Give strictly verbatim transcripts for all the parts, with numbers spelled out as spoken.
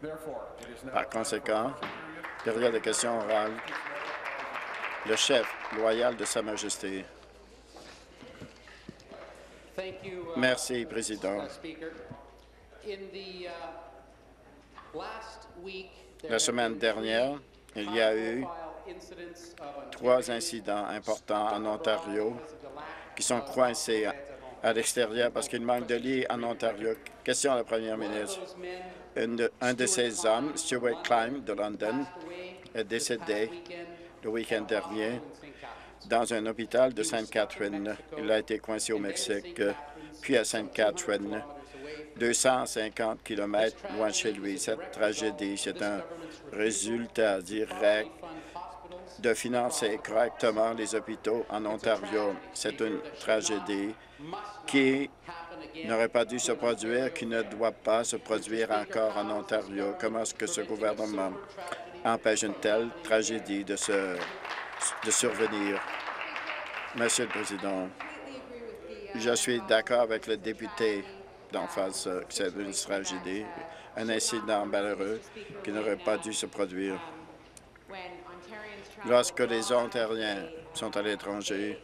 Par conséquent, période de questions orales, le chef loyal de Sa Majesté. Merci, Président. La semaine dernière, il y a eu trois incidents importants en Ontario qui sont coincés à l'extérieur parce qu'il manque de lits en Ontario. Question à la Première ministre. Un de, un de ces hommes, Stuart Klein de London, est décédé le week-end dernier dans un hôpital de Sainte-Catherine. Il a été coincé au Mexique, puis à Sainte-Catherine, deux cent cinquante kilomètres loin de chez lui. Cette tragédie, c'est un résultat direct de financer correctement les hôpitaux en Ontario. C'est une tragédie qui n'aurait pas dû se produire, qui ne doit pas se produire encore en Ontario. Comment est-ce que ce gouvernement empêche une telle tragédie de, se, de survenir? Monsieur le Président, je suis d'accord avec le député d'en face que c'est une tragédie, un incident malheureux qui n'aurait pas dû se produire. Lorsque les Ontariens sont à l'étranger,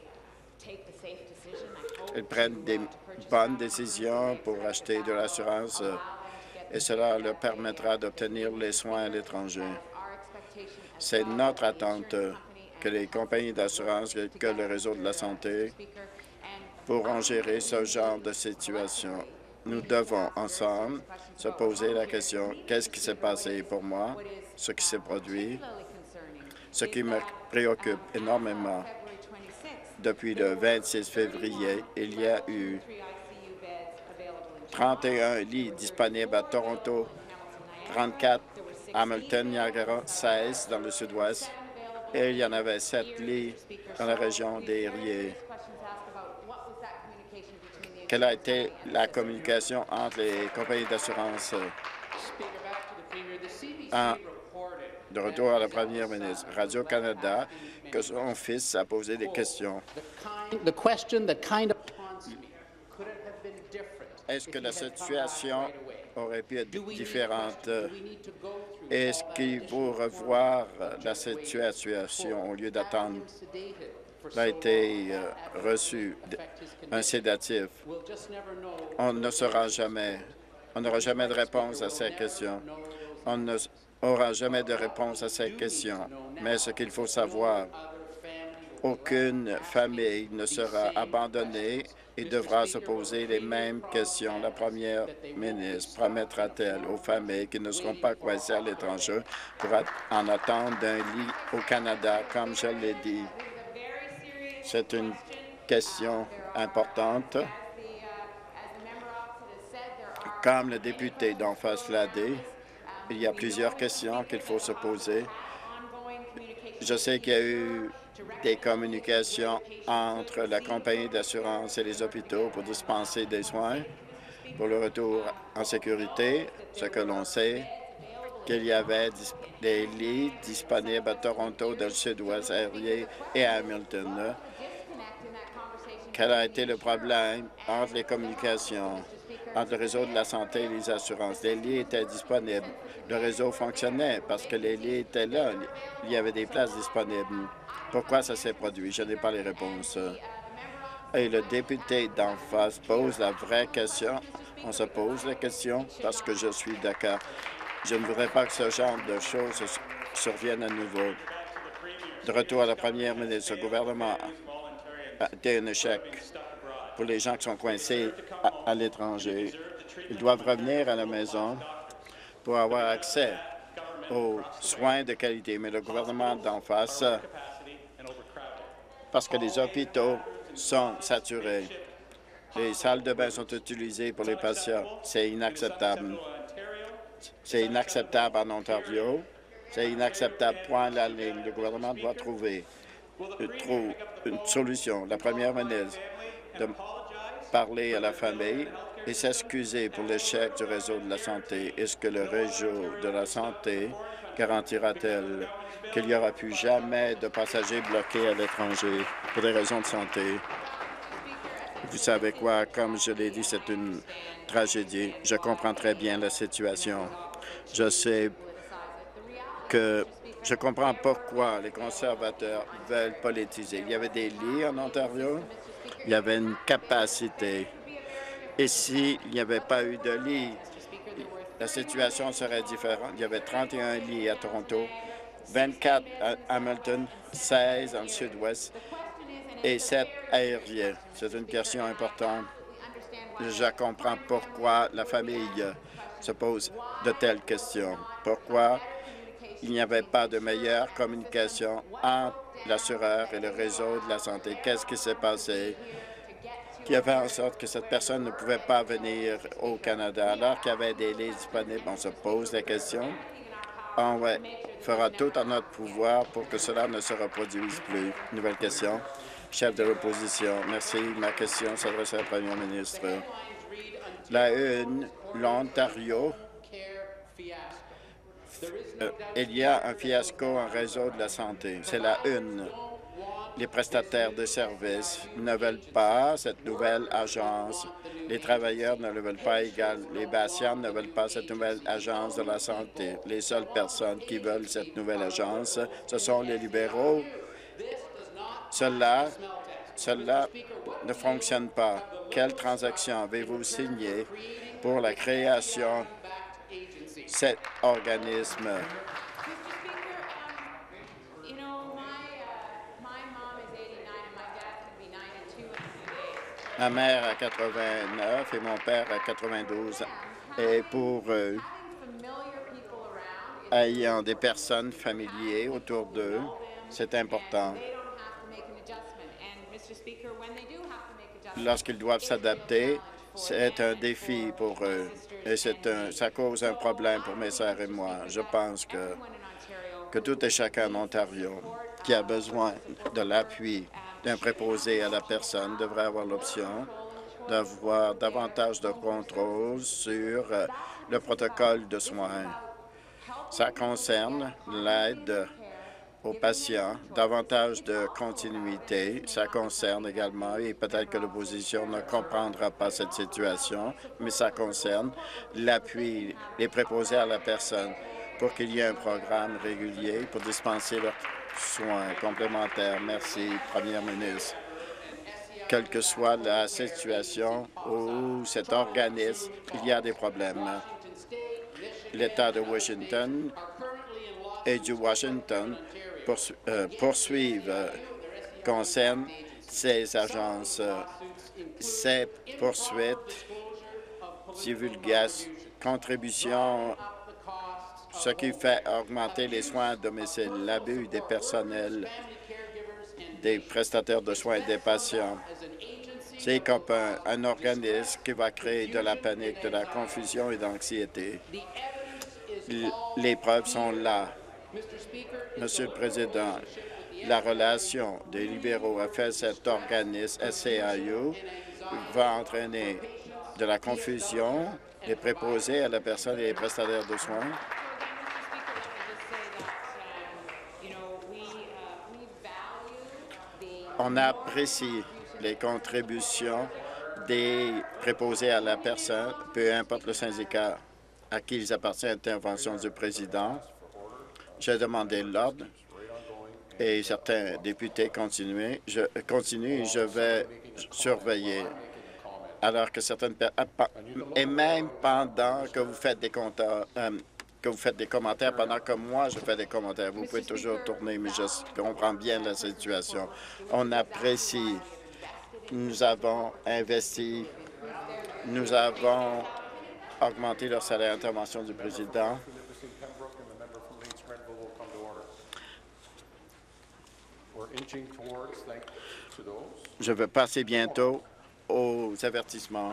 ils prennent des bonnes décisions pour acheter de l'assurance et cela leur permettra d'obtenir les soins à l'étranger. C'est notre attente que les compagnies d'assurance, que le réseau de la santé pourront gérer ce genre de situation. Nous devons ensemble se poser la question, qu'est-ce qui s'est passé pour moi, ce qui s'est produit, ce qui me préoccupe énormément. Depuis le vingt-six février, il y a eu trente et un lits disponibles à Toronto, trente-quatre à Hamilton, Niagara, seize dans le sud-ouest, et il y en avait sept lits dans la région des Erie. Quelle a été la communication entre les compagnies d'assurance? En, de retour à la Première ministre, Radio-Canada, que son fils a posé des questions. Est-ce que la situation aurait pu être différente? Est-ce qu'il faut revoir la situation au lieu d'attendre? Il a été euh, reçu un sédatif. On ne saura jamais. On n'aura jamais de réponse à ces questions. On n'aura jamais de réponse à ces questions. Mais ce qu'il faut savoir, aucune famille ne sera abandonnée et devra se poser les mêmes questions. La première ministre promettra-t-elle aux familles qui ne seront pas coincées à l'étranger pour en attendre d'un lit au Canada, comme je l'ai dit? C'est une question importante. Comme le député d'en face l'a dit, il y a plusieurs questions qu'il faut se poser. Je sais qu'il y a eu des communications entre la compagnie d'assurance et les hôpitaux pour dispenser des soins pour le retour en sécurité. Ce que l'on sait, qu'il y avait des lits disponibles à Toronto, dans le sud-ouest, à Erie et à Hamilton. Quel a été le problème entre les communications, entre le réseau de la santé et les assurances? Les lits étaient disponibles. Le réseau fonctionnait parce que les lits étaient là. Il y avait des places disponibles. Pourquoi ça s'est produit? Je n'ai pas les réponses. Et le député d'en face pose la vraie question. On se pose la question parce que je suis d'accord. Je ne voudrais pas que ce genre de choses surviennent à nouveau. De retour à la Première ministre, le gouvernement a été un échec pour les gens qui sont coincés à, à l'étranger. Ils doivent revenir à la maison pour avoir accès aux soins de qualité. Mais le gouvernement d'en face, parce que les hôpitaux sont saturés, les salles de bain sont utilisées pour les patients, c'est inacceptable. C'est inacceptable en Ontario. C'est inacceptable, point à la ligne. Le gouvernement doit trouver une, une solution. La première ministre de parler à la famille et s'excuser pour l'échec du réseau de la santé. Est-ce que le réseau de la santé garantira-t-elle qu'il n'y aura plus jamais de passagers bloqués à l'étranger pour des raisons de santé? Vous savez quoi? Comme je l'ai dit, c'est une tragédie. Je comprends très bien la situation. Je sais que je comprends pourquoi les conservateurs veulent politiser. Il y avait des lits en Ontario, il y avait une capacité. Et s'il n'y avait pas eu de lits, la situation serait différente. Il y avait trente et un lits à Toronto, vingt-quatre à Hamilton, seize en sud-ouest et sept aériens. C'est une question importante. Je comprends pourquoi la famille se pose de telles questions. Pourquoi il n'y avait pas de meilleure communication entre l'assureur et le réseau de la santé. Qu'est-ce qui s'est passé qui a fait en sorte que cette personne ne pouvait pas venir au Canada alors qu'il y avait des lits disponibles? On se pose la question. On ouais, fera tout en notre pouvoir pour que cela ne se reproduise plus. Nouvelle question. Chef de l'opposition. Merci. Ma question s'adresse à la première ministre. La une, l'Ontario. Euh, il y a un fiasco en réseau de la santé. C'est la une. Les prestataires de services ne veulent pas cette nouvelle agence. Les travailleurs ne le veulent pas égal. Les patients ne veulent pas cette nouvelle agence de la santé. Les seules personnes qui veulent cette nouvelle agence, ce sont les libéraux. Cela, cela ne fonctionne pas. Quelle transaction avez-vous signé pour la création de cet organisme? Ma mère a quatre-vingt-neuf et mon père a quatre-vingt-douze. Et pour eux, ayant des personnes familières autour d'eux, c'est important. Lorsqu'ils doivent s'adapter, c'est un défi pour eux et c'est un, ça cause un problème pour mes sœurs et moi. Je pense que, que tout et chacun en Ontario qui a besoin de l'appui d'un préposé à la personne devrait avoir l'option d'avoir davantage de contrôle sur le protocole de soins. Ça concerne l'aide aux patients, davantage de continuité. Ça concerne également, et peut-être que l'opposition ne comprendra pas cette situation, mais ça concerne l'appui, les préposés à la personne pour qu'il y ait un programme régulier pour dispenser leurs soins complémentaires. Merci, Première ministre. Quelle que soit la situation où cet organisme, il y a des problèmes. L'État de Washington et du Washington poursu euh, poursuivent euh, concernent ces agences. Euh, ces poursuites divulguent contributions, ce qui fait augmenter les soins à domicile, l'abus des personnels, des prestataires de soins et des patients. C'est comme un, un organisme qui va créer de la panique, de la confusion et de l'anxiété. Les preuves sont là. Monsieur le Président, la relation des libéraux avec cet organisme S C I U va entraîner de la confusion, les préposés à la personne et les prestataires de soins. On apprécie les contributions des préposés à la personne, peu importe le syndicat à qui ils appartiennent, intervention du président. J'ai demandé l'ordre et certains députés continuent. Je continue et je vais surveiller. Alors que certaines personnes, et même pendant que vous faites des compteurs, euh, que vous faites des commentaires, pendant que moi je fais des commentaires, vous pouvez toujours tourner, mais je comprends bien la situation. On apprécie. Nous avons investi, nous avons augmenté leur salaire. Intervention du président. Je vais passer bientôt aux avertissements.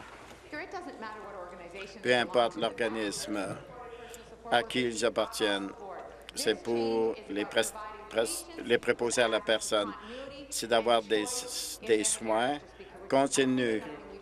Peu importe l'organisme à qui ils appartiennent, c'est pour les, les préposés à la personne. C'est d'avoir des, des soins continus.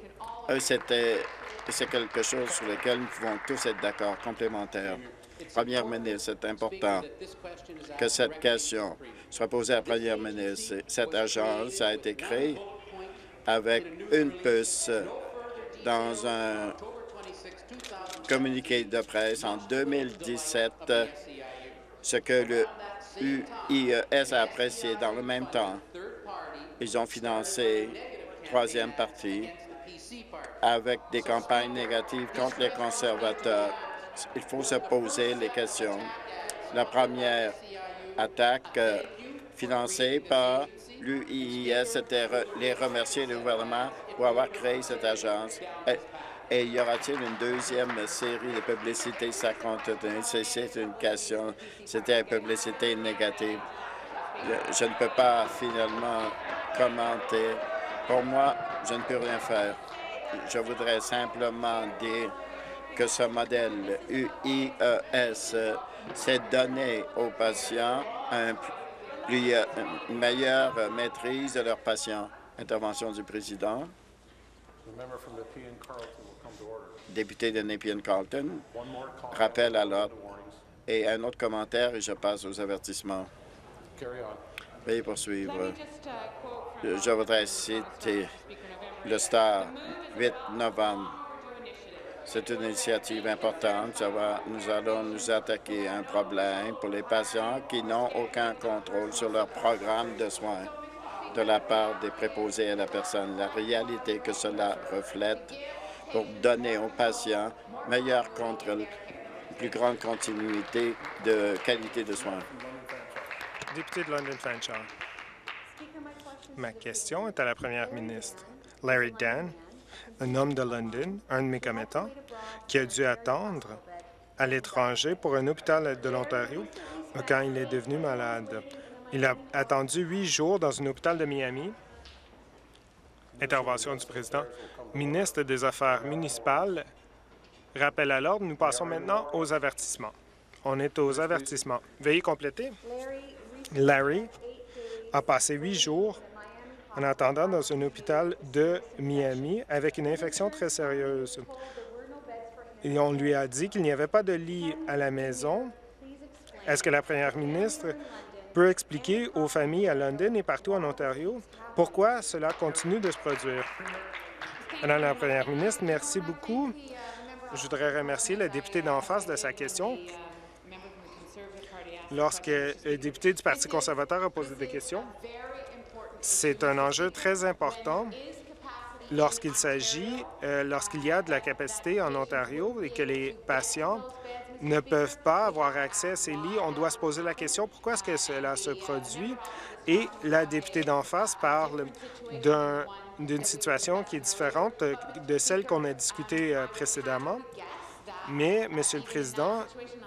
C'est quelque chose sur lequel nous pouvons tous être d'accord, complémentaire. Première ministre, c'est important que cette question soit posée à la Première ministre. Cette agence a été créée avec une puce dans un communiqué de presse en deux mille dix-sept ce que le U I E S a apprécié. Dans le même temps, ils ont financé troisième partie avec des campagnes négatives contre les conservateurs. Il faut se poser les questions. La première attaque euh, financée par l'U I E S, c'était re les remercier le gouvernement pour avoir créé cette agence. Et, et y aura-t-il une deuxième série de publicités ça continue? C'est une question. C'était une publicité négative. Je, je ne peux pas finalement commenter. Pour moi, je ne peux rien faire. Je voudrais simplement dire que ce modèle U I E S s'est donné aux patients un plus, une meilleure maîtrise de leurs patients. Intervention du président. Député de Nepean-Carleton, rappel à l'ordre. Et un autre commentaire et je passe aux avertissements. Veuillez poursuivre. Je voudrais citer le Star, huit novembre. C'est une initiative importante. Ça va, nous allons nous attaquer à un problème pour les patients qui n'ont aucun contrôle sur leur programme de soins de la part des préposés à la personne. La réalité que cela reflète pour donner aux patients meilleur contrôle, plus grande continuité de qualité de soins. Député de London Fanshawe. Ma question est à la première ministre. Larry Dan, un homme de London, un de mes commettants, qui a dû attendre à l'étranger pour un hôpital de l'Ontario quand il est devenu malade. Il a attendu huit jours dans un hôpital de Miami. Intervention du président. Ministre des Affaires municipales, rappel à l'ordre. Nous passons maintenant aux avertissements. On est aux avertissements. Veuillez compléter. Larry a passé huit jours en attendant dans un hôpital de Miami avec une infection très sérieuse. Et on lui a dit qu'il n'y avait pas de lit à la maison. Est-ce que la première ministre peut expliquer aux familles à London et partout en Ontario pourquoi cela continue de se produire? Madame la première ministre, merci beaucoup. Je voudrais remercier le député d'en face de sa question. Lorsque le député du Parti conservateur a posé des questions, c'est un enjeu très important lorsqu'il s'agit, euh, lorsqu'il y a de la capacité en Ontario et que les patients ne peuvent pas avoir accès à ces lits. On doit se poser la question pourquoi est-ce que cela se produit. Et la députée d'en face parle d'un, d'une situation qui est différente de celle qu'on a discutée euh, précédemment. Mais, Monsieur le Président,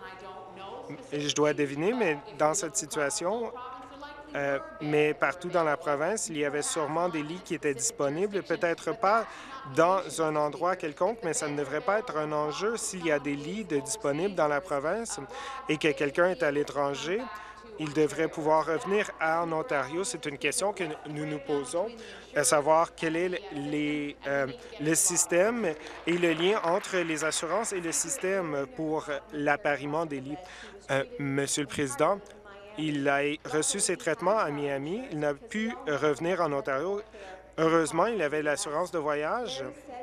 je dois deviner, mais dans cette situation, Euh, mais partout dans la province, il y avait sûrement des lits qui étaient disponibles, peut-être pas dans un endroit quelconque, mais ça ne devrait pas être un enjeu s'il y a des lits de disponibles dans la province et que quelqu'un est à l'étranger. Il devrait pouvoir revenir en Ontario. C'est une question que nous nous posons, à savoir quel est les, euh, le système et le lien entre les assurances et le système pour l'appariement des lits. Euh, Monsieur le Président, il a reçu ses traitements à Miami. Il n'a pu revenir en Ontario. Heureusement, il avait l'assurance de voyage.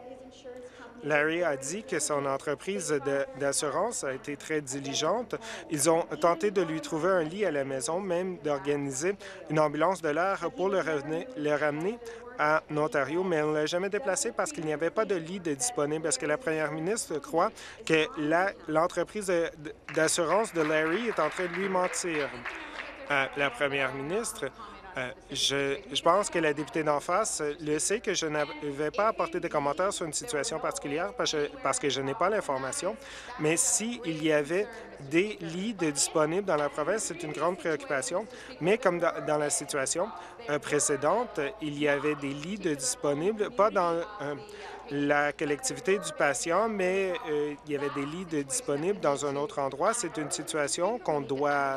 Larry a dit que son entreprise d'assurance a été très diligente. Ils ont tenté de lui trouver un lit à la maison, même d'organiser une ambulance de l'air pour le, revenir, le ramener en Ontario, mais on ne l'a jamais déplacé parce qu'il n'y avait pas de lit de disponible. Est-ce que la première ministre croit que l'entreprise d'assurance de Larry est en train de lui mentir? Euh, la première ministre, euh, je, je pense que la députée d'en face le sait que je ne vais pas apporter de commentaires sur une situation particulière parce que, parce que je n'ai pas l'information, mais s'il y avait des lits de disponibles dans la province, c'est une grande préoccupation. Mais comme dans, dans la situation euh, précédente, il y avait des lits de disponibles, pas dans euh, la collectivité du patient, mais euh, il y avait des lits de disponibles dans un autre endroit. C'est une situation qu'on doit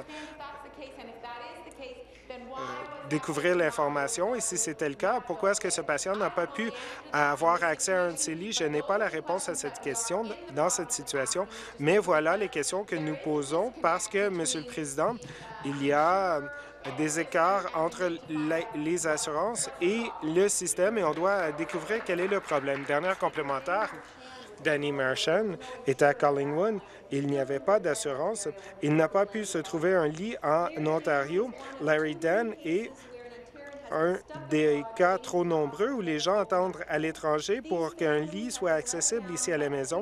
découvrir l'information. Et si c'était le cas, pourquoi est-ce que ce patient n'a pas pu avoir accès à un de ces lits? Je n'ai pas la réponse à cette question dans cette situation, mais voilà les questions que nous posons parce que, Monsieur le Président, il y a des écarts entre les assurances et le système et on doit découvrir quel est le problème. Dernière complémentaire. Danny Marchand était à Collingwood. Il n'y avait pas d'assurance. Il n'a pas pu se trouver un lit en Ontario. Larry Dan est un des cas trop nombreux où les gens attendent à l'étranger pour qu'un lit soit accessible ici à la maison.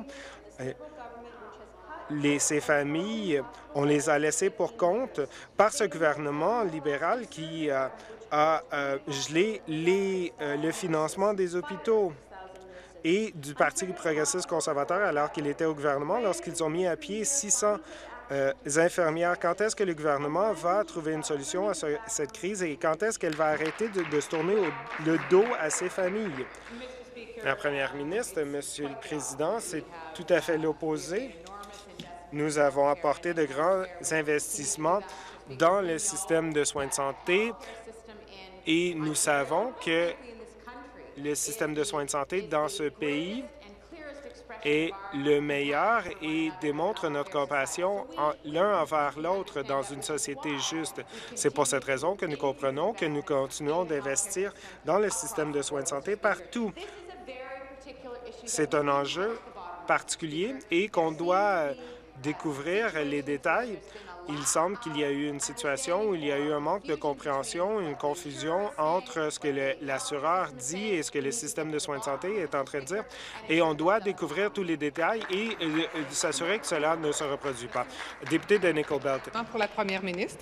Les, ces familles, on les a laissées pour compte par ce gouvernement libéral qui euh, a euh, gelé les, euh, le financement des hôpitaux et du Parti progressiste conservateur alors qu'il était au gouvernement lorsqu'ils ont mis à pied six cents euh, infirmières. Quand est-ce que le gouvernement va trouver une solution à ce, cette crise et quand est-ce qu'elle va arrêter de, de se tourner au, le dos à ces familles? La première ministre, Monsieur le Président, c'est tout à fait l'opposé. Nous avons apporté de grands investissements dans le système de soins de santé et nous savons que le système de soins de santé dans ce pays est le meilleur et démontre notre compassion l'un envers l'autre dans une société juste. C'est pour cette raison que nous comprenons que nous continuons d'investir dans le système de soins de santé partout. C'est un enjeu particulier et qu'on doit découvrir les détails. Il semble qu'il y a eu une situation où il y a eu un manque de compréhension, une confusion entre ce que l'assureur dit et ce que le système de soins de santé est en train de dire. Et on doit découvrir tous les détails et euh, s'assurer que cela ne se reproduit pas. Député de Nickel Belt. Pour la première ministre.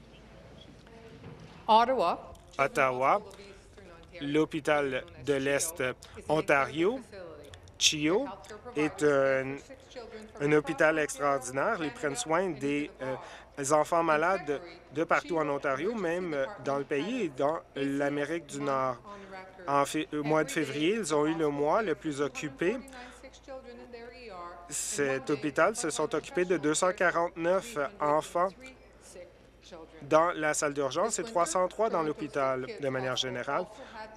Ottawa. Ottawa, l'hôpital de l'Est Ontario, CHEO, est un, un hôpital extraordinaire. Ils prennent soin des euh, enfants malades de partout en Ontario, même dans le pays et dans l'Amérique du Nord. En au mois de février, ils ont eu le mois le plus occupé. Cet hôpital se sont occupés de deux cent quarante-neuf enfants dans la salle d'urgence et trois cent trois dans l'hôpital de manière générale.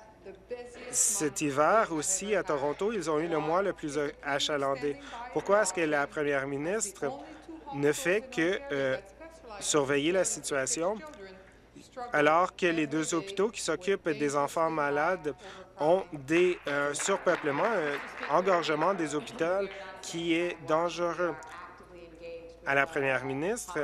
Cet hiver aussi, à Toronto, ils ont eu le mois le plus achalandé. Pourquoi est-ce que la première ministre ne fait que euh, surveiller la situation alors que les deux hôpitaux qui s'occupent des enfants malades ont des euh, surpeuplements, un engorgement des hôpitaux qui est dangereux? À la première ministre,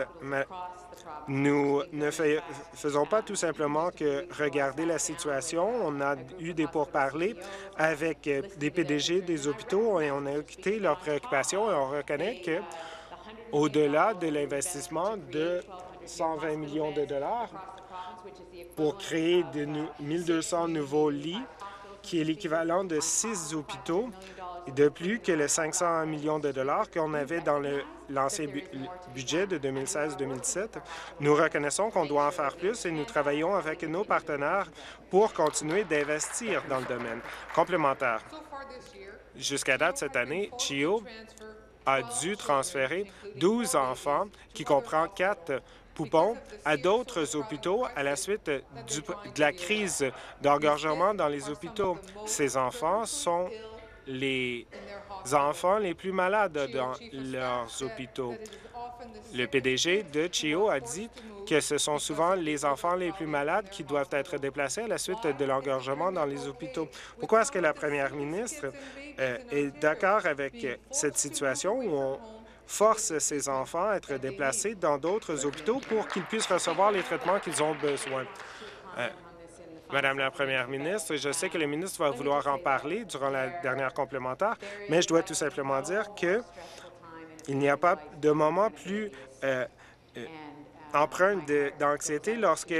nous ne faisons pas tout simplement que regarder la situation. On a eu des pourparlers avec des P D G des hôpitaux et on a écouté leurs préoccupations et on reconnaît que, au-delà de l'investissement de cent vingt millions de dollars pour créer de mille deux cents nouveaux lits, qui est l'équivalent de six hôpitaux, de plus que les cinq cents millions de dollars qu'on avait dans le l'ancien bu budget de deux mille seize deux mille dix-sept. Nous reconnaissons qu'on doit en faire plus et nous travaillons avec nos partenaires pour continuer d'investir dans le domaine. Complémentaire. Jusqu'à date cette année, CHEO a dû transférer douze enfants, qui comprend quatre poupons, à d'autres hôpitaux à la suite du, de la crise d'engorgement dans les hôpitaux. Ces enfants sont les enfants les plus malades dans leurs hôpitaux. Le P D G de CHEO a dit que ce sont souvent les enfants les plus malades qui doivent être déplacés à la suite de l'engorgement dans les hôpitaux. Pourquoi est-ce que la première ministre euh, est d'accord avec cette situation où on force ces enfants à être déplacés dans d'autres hôpitaux pour qu'ils puissent recevoir les traitements qu'ils ont besoin? Euh, Madame la première ministre, je sais que le ministre va vouloir en parler durant la dernière complémentaire, mais je dois tout simplement dire que il n'y a pas de moment plus euh, euh, empreint d'anxiété lorsque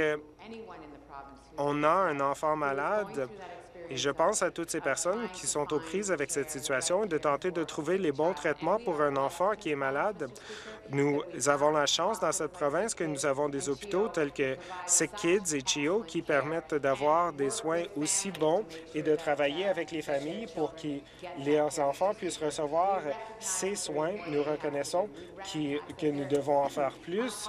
on a un enfant malade. Et je pense à toutes ces personnes qui sont aux prises avec cette situation et de tenter de trouver les bons traitements pour un enfant qui est malade. Nous avons la chance dans cette province que nous avons des hôpitaux tels que Sick Kids et CHEO qui permettent d'avoir des soins aussi bons et de travailler avec les familles pour que leurs enfants puissent recevoir ces soins. Nous reconnaissons qui, que nous devons en faire plus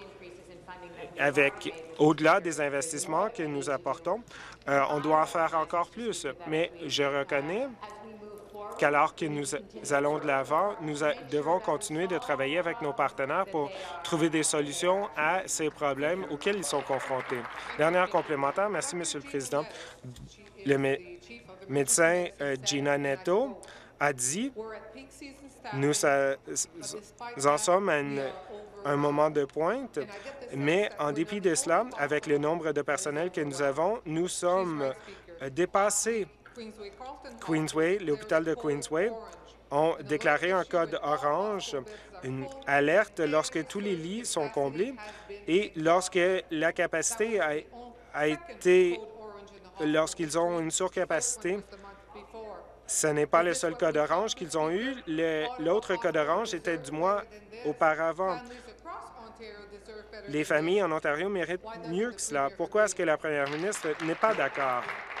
avec, au-delà des investissements que nous apportons. Euh, on doit en faire encore plus, mais je reconnais qu'alors que nous allons de l'avant, nous devons continuer de travailler avec nos partenaires pour trouver des solutions à ces problèmes auxquels ils sont confrontés. Dernière complémentaire. Merci, Monsieur le Président. Le mé médecin euh, Gina Netto a dit, nous ça- en sommes à une- un moment de pointe, mais en dépit de cela, avec le nombre de personnel que nous avons, nous sommes euh, dépassés. Queensway, l'hôpital de Queensway, ont déclaré un code orange, une alerte lorsque tous les lits sont comblés et lorsque la capacité a, a été, lorsqu'ils ont une surcapacité. Ce n'est pas le seul code orange qu'ils ont eu. L'autre code orange était du mois auparavant. Les familles en Ontario méritent mieux que cela. Pourquoi est-ce que la première ministre n'est pas d'accord?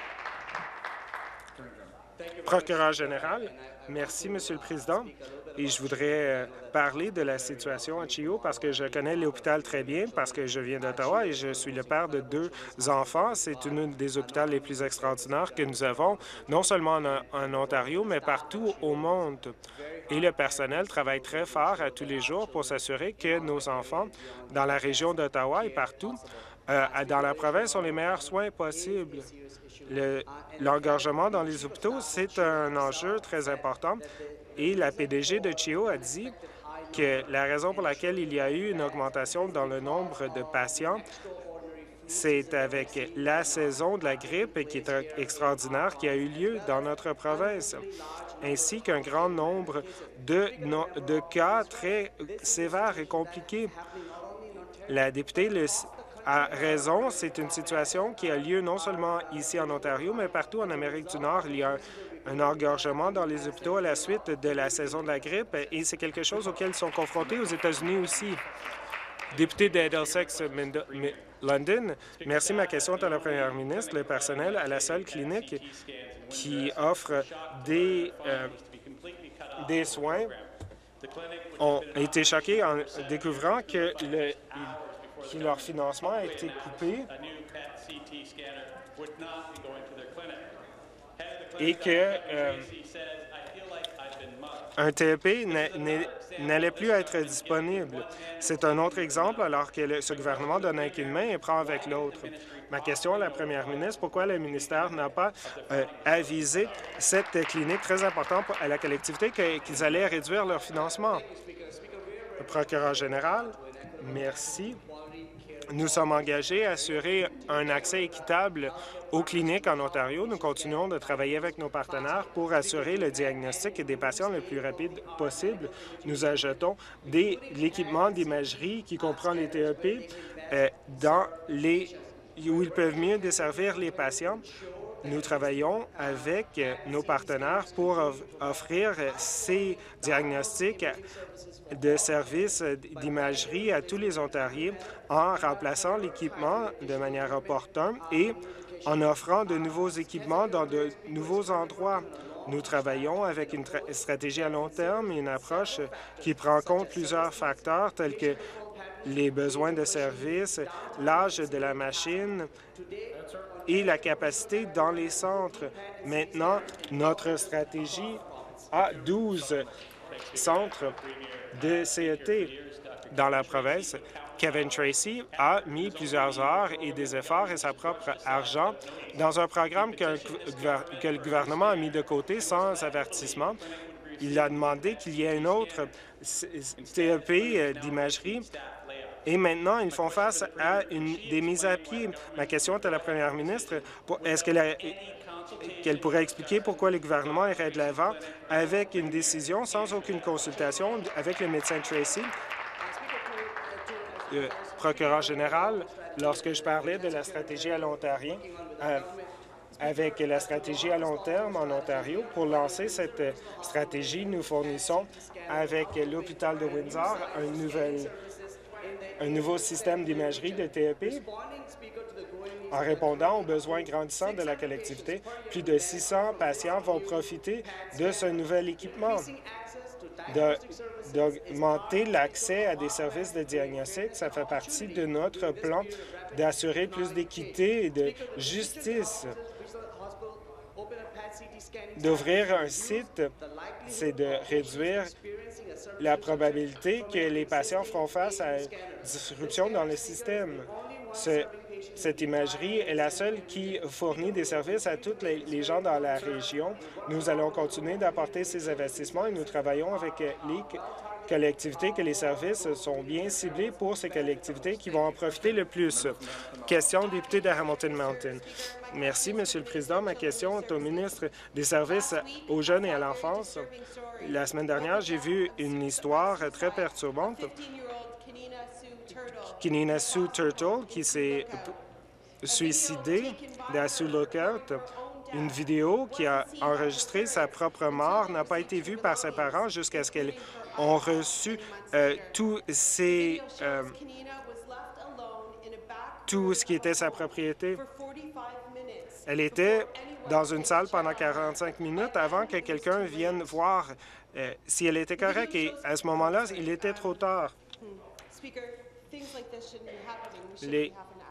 Procureur général, merci, Monsieur le Président. Et je voudrais euh, parler de la situation à Chio parce que je connais l'hôpital très bien, parce que je viens d'Ottawa et je suis le père de deux enfants. C'est une des hôpitaux les plus extraordinaires que nous avons, non seulement en, en Ontario, mais partout au monde. Et le personnel travaille très fort à tous les jours pour s'assurer que nos enfants, dans la région d'Ottawa et partout, euh, dans la province, ont les meilleurs soins possibles. L'engorgement dans les hôpitaux, c'est un enjeu très important. Et la P D G de Chio a dit que la raison pour laquelle il y a eu une augmentation dans le nombre de patients, c'est avec la saison de la grippe qui est extraordinaire qui a eu lieu dans notre province, ainsi qu'un grand nombre de, de cas très sévères et compliqués. La députée le, a raison, c'est une situation qui a lieu non seulement ici en Ontario, mais partout en Amérique du Nord. Il y a un engorgement dans les hôpitaux à la suite de la saison de la grippe et c'est quelque chose auquel ils sont confrontés aux États-Unis aussi. Député d'Middlesex London, merci. Ma question est à la première ministre. Le personnel à la seule clinique qui offre des, euh, des soins ont été choqués en découvrant que, le, que leur financement a été coupé et que euh, un T E P n'allait plus être disponible. C'est un autre exemple alors que le, ce gouvernement donne avec une main et prend avec l'autre. Ma question à la première ministre, pourquoi le ministère n'a pas euh, avisé cette clinique très importante à la collectivité qu'ils allaient réduire leur financement? Le procureur général, merci. Nous sommes engagés à assurer un accès équitable aux cliniques en Ontario. Nous continuons de travailler avec nos partenaires pour assurer le diagnostic des patients le plus rapide possible. Nous ajoutons de l'équipement d'imagerie qui comprend les T E P euh, dans les où ils peuvent mieux desservir les patients. Nous travaillons avec nos partenaires pour offrir ces diagnostics de services d'imagerie à tous les Ontariens en remplaçant l'équipement de manière opportune et en offrant de nouveaux équipements dans de nouveaux endroits. Nous travaillons avec une stratégie à long terme et une approche qui prend en compte plusieurs facteurs tels que les besoins de services, l'âge de la machine et la capacité dans les centres. Maintenant, notre stratégie a douze centres de C E T dans la province. Kevin Tracy a mis plusieurs heures et des efforts et sa propre argent dans un programme que, que le gouvernement a mis de côté sans avertissement. Il a demandé qu'il y ait une autre T E P d'imagerie et maintenant, ils font face à une, des mises à pied. Ma question est à la première ministre. Est-ce qu'elle qu'elle pourrait expliquer pourquoi le gouvernement irait de l'avant avec une décision sans aucune consultation avec le médecin Tracy? Le procureur général, lorsque je parlais de la stratégie à long terme, euh, avec la stratégie à long terme en Ontario, pour lancer cette stratégie, nous fournissons avec l'hôpital de Windsor un nouvel un nouveau système d'imagerie de T E P. En répondant aux besoins grandissants de la collectivité, plus de six cents patients vont profiter de ce nouvel équipement. D'augmenter l'accès à des services de diagnostic, ça fait partie de notre plan d'assurer plus d'équité et de justice. D'ouvrir un site, c'est de réduire la probabilité que les patients feront face à une disruption dans le système. Ce cette imagerie est la seule qui fournit des services à tous les, les gens dans la région. Nous allons continuer d'apporter ces investissements et nous travaillons avec les collectivités que les services sont bien ciblés pour ces collectivités qui vont en profiter le plus. Question, député de Hamilton Mountain. Merci, Monsieur le Président. Ma question est au ministre des Services aux jeunes et à l'enfance. La semaine dernière, j'ai vu une histoire très perturbante. Kenina Sue Turtle, qui s'est suicidée à Sioux Lookout. Une vidéo qui a enregistré sa propre mort n'a pas été vue par ses parents jusqu'à ce qu'elle ait reçu euh, tous ces, euh, tout ce qui était sa propriété. Elle était dans une salle pendant quarante-cinq minutes avant que quelqu'un vienne voir euh, si elle était correcte. Et à ce moment-là, il était trop tard. Les...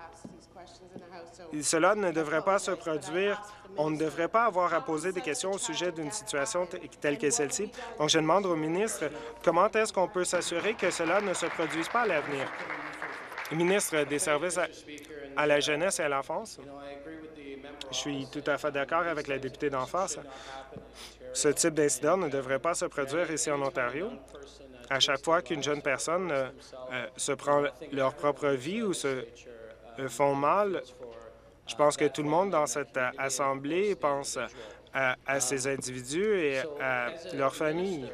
Cela ne devrait pas se produire. On ne devrait pas avoir à poser des questions au sujet d'une situation telle que celle-ci. Donc, je demande au ministre comment est-ce qu'on peut s'assurer que cela ne se produise pas à l'avenir. Ministre des Services à, à la jeunesse et à l'enfance, je suis tout à fait d'accord avec la députée d'en face. Ce type d'incident ne devrait pas se produire ici en Ontario. À chaque fois qu'une jeune personne euh, euh, se prend leur propre vie ou se euh, font mal, je pense que tout le monde dans cette euh, Assemblée pense à, à ces individus et à leur famille.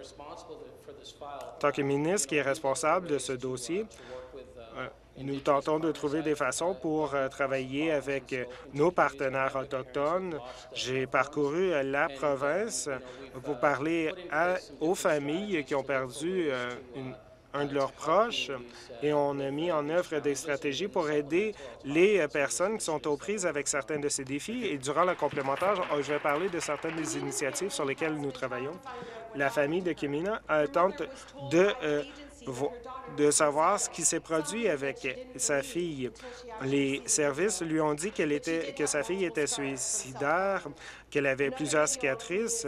En tant que ministre qui est responsable de ce dossier, euh, nous tentons de trouver des façons pour euh, travailler avec euh, nos partenaires autochtones. J'ai parcouru euh, la province pour parler à, aux familles qui ont perdu euh, une, un de leurs proches et on a mis en œuvre des stratégies pour aider les personnes qui sont aux prises avec certains de ces défis. Et durant le complémentaire, je vais parler de certaines des initiatives sur lesquelles nous travaillons. La famille de Kimina euh, tente de, euh, de savoir ce qui s'est produit avec sa fille. Les services lui ont dit qu'elle était, que sa fille était suicidaire, qu'elle avait plusieurs cicatrices.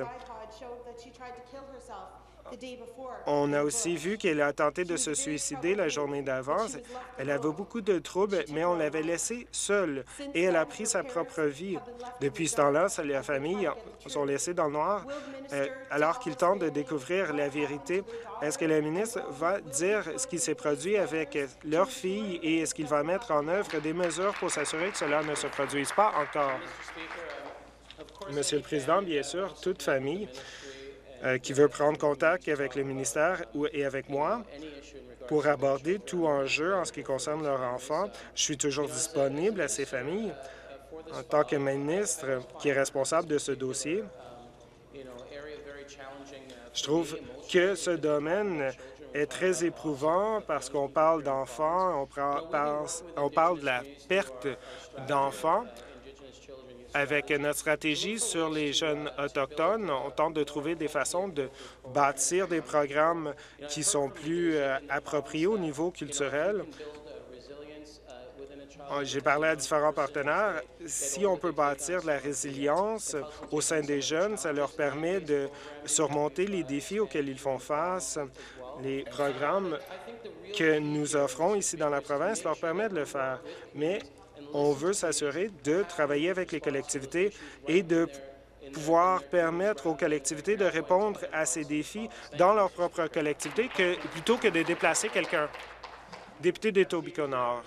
On a aussi vu qu'elle a tenté de se suicider la journée d'avant. Elle avait beaucoup de troubles, mais on l'avait laissée seule et elle a pris sa propre vie. Depuis ce temps-là, la famille sont laissés dans le noir euh, alors qu'ils tentent de découvrir la vérité. Est-ce que le ministre va dire ce qui s'est produit avec leur fille et est-ce qu'il va mettre en œuvre des mesures pour s'assurer que cela ne se produise pas encore? Monsieur le Président, bien sûr, toute famille Euh, qui veut prendre contact avec le ministère et avec moi pour aborder tout enjeu en ce qui concerne leur enfant. Je suis toujours disponible à ces familles. En tant que ministre qui est responsable de ce dossier, je trouve que ce domaine est très éprouvant parce qu'on parle d'enfants, on, on parle de la perte d'enfants. Avec notre stratégie sur les jeunes autochtones, on tente de trouver des façons de bâtir des programmes qui sont plus euh, appropriés au niveau culturel. J'ai parlé à différents partenaires. Si on peut bâtir de la résilience au sein des jeunes, ça leur permet de surmonter les défis auxquels ils font face. Les programmes que nous offrons ici dans la province leur permettent de le faire. Mais on veut s'assurer de travailler avec les collectivités et de pouvoir permettre aux collectivités de répondre à ces défis dans leur propre collectivité que, plutôt que de déplacer quelqu'un. Député d'Etobicoke-Nord.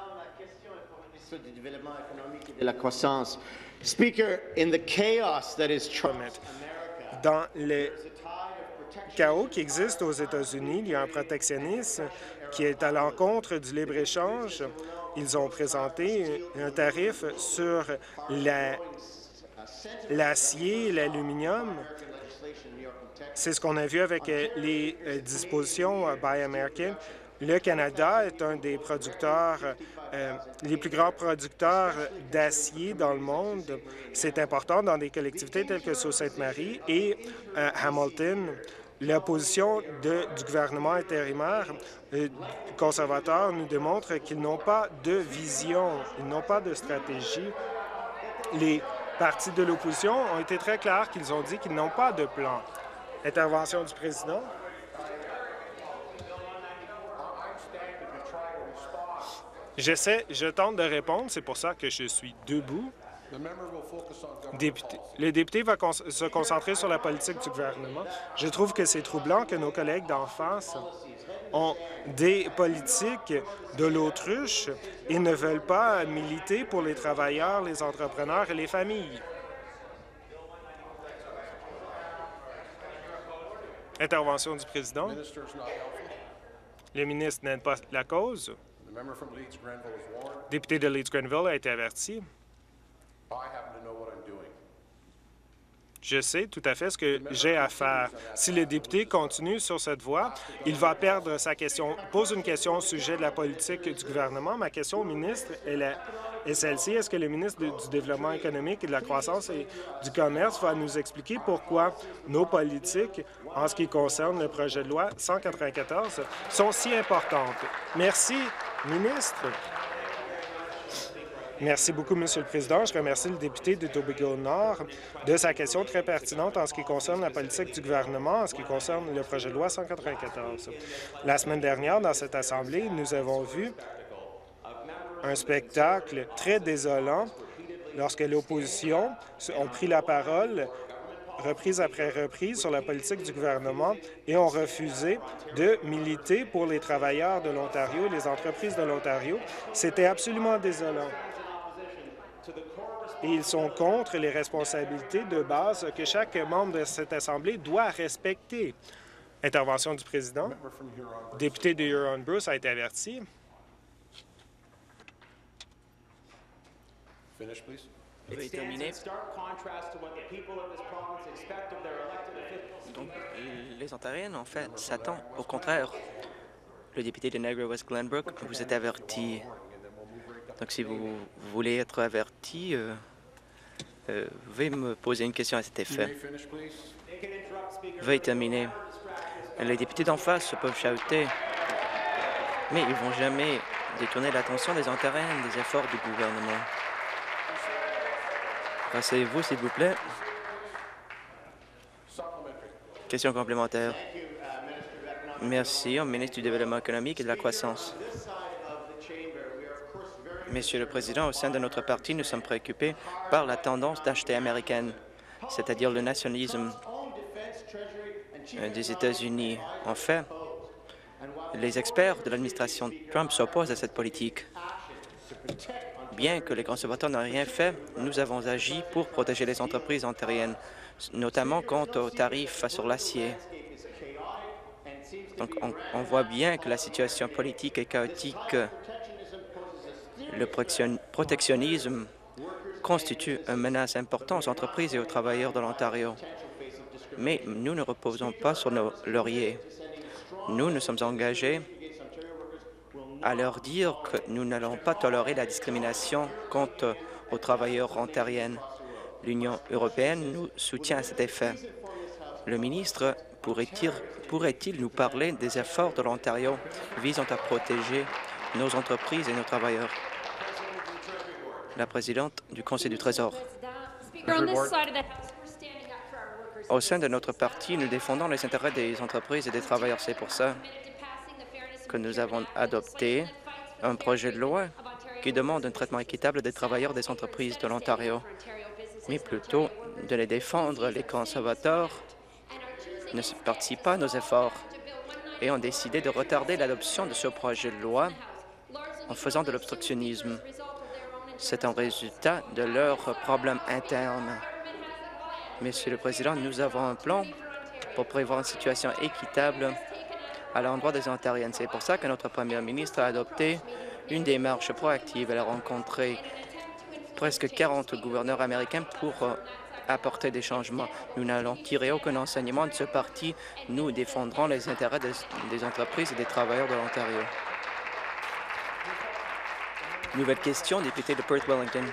Du développement économique et de la croissance. Speaker, in the chaos that is dans le chaos qui existe aux États-Unis, il y a un protectionnisme qui est à l'encontre du libre-échange. Ils ont présenté un tarif sur l'acier et l'aluminium. C'est ce qu'on a vu avec les dispositions Buy American. Le Canada est un des producteurs, euh, les plus grands producteurs d'acier dans le monde. C'est important dans des collectivités telles que Sault-Sainte-Marie et euh, Hamilton. La position de, du gouvernement intérimaire euh, conservateur nous démontre qu'ils n'ont pas de vision, ils n'ont pas de stratégie. Les partis de l'opposition ont été très clairs qu'ils ont dit qu'ils n'ont pas de plan. Intervention du président. J'essaie, je tente de répondre, c'est pour ça que je suis debout. Député, le député va con- se concentrer sur la politique du gouvernement. Je trouve que c'est troublant que nos collègues d'en face ont des politiques de l'autruche et ne veulent pas militer pour les travailleurs, les entrepreneurs et les familles. Intervention du président. Le ministre n'aide pas la cause. Le député de Leeds-Grenville a été averti. Je sais tout à fait ce que j'ai à faire. Si le député continue sur cette voie, il va perdre sa question. Pose une question au sujet de la politique du gouvernement. Ma question au ministre est, la, est celle-ci. Est-ce que le ministre de- du Développement économique et de la croissance et du commerce va nous expliquer pourquoi nos politiques, en ce qui concerne le projet de loi cent quatre-vingt-quatorze, sont si importantes? Merci, ministre. Merci beaucoup, Monsieur le Président. Je remercie le député de Tobago-Nord de sa question très pertinente en ce qui concerne la politique du gouvernement, en ce qui concerne le projet de loi cent quatre-vingt-quatorze. La semaine dernière, dans cette Assemblée, nous avons vu un spectacle très désolant lorsque l'opposition a pris la parole reprise après reprise sur la politique du gouvernement et ont refusé de militer pour les travailleurs de l'Ontario et les entreprises de l'Ontario. C'était absolument désolant. Et ils sont contre les responsabilités de base que chaque membre de cette Assemblée doit respecter. Intervention du président. Député de Huron-Bruce a été averti. Veuillez terminer. Donc, les Ontariens, en fait, s'attendent au contraire. Le député de Niagara-West Glenbrook, vous êtes averti. Donc, si vous voulez être averti, euh, euh, veuillez me poser une question à cet effet. Veuillez terminer. Les députés d'en face peuvent shouter, mais ils ne vont jamais détourner l'attention des Ontariens des efforts du gouvernement. Rasseyez-vous, s'il vous plaît. Question complémentaire. Merci au ministre du Développement économique et de la croissance. Monsieur le Président, au sein de notre parti, nous sommes préoccupés par la tendance d'acheter américaine, c'est-à-dire le nationalisme des États-Unis. En fait, les experts de l'administration Trump s'opposent à cette politique. Bien que les conservateurs n'aient rien fait, nous avons agi pour protéger les entreprises ontariennes, notamment quant aux tarifs sur l'acier. Donc, on, on voit bien que la situation politique est chaotique. Le protectionnisme constitue une menace importante aux entreprises et aux travailleurs de l'Ontario. Mais nous ne reposons pas sur nos lauriers. Nous nous sommes engagés à leur dire que nous n'allons pas tolérer la discrimination contre aux travailleurs ontariennes. L'Union européenne nous soutient à cet effet. Le ministre pourrait-il pourrait-il nous parler des efforts de l'Ontario visant à protéger nos entreprises et nos travailleurs? La présidente du Conseil du Trésor. Au sein de notre parti, nous défendons les intérêts des entreprises et des travailleurs. C'est pour ça que nous avons adopté un projet de loi qui demande un traitement équitable des travailleurs des entreprises de l'Ontario, mais plutôt de les défendre. Les conservateurs ne participent pas à nos efforts et ont décidé de retarder l'adoption de ce projet de loi en faisant de l'obstructionnisme. C'est un résultat de leurs problèmes internes. Monsieur le Président, nous avons un plan pour prévoir une situation équitable à l'endroit des Ontariens. C'est pour ça que notre Premier ministre a adopté une démarche proactive. Elle a rencontré presque quarante gouverneurs américains pour euh, apporter des changements. Nous n'allons tirer aucun enseignement de ce parti. Nous défendrons les intérêts des, des entreprises et des travailleurs de l'Ontario. Nouvelle question, député de Perth-Wellington.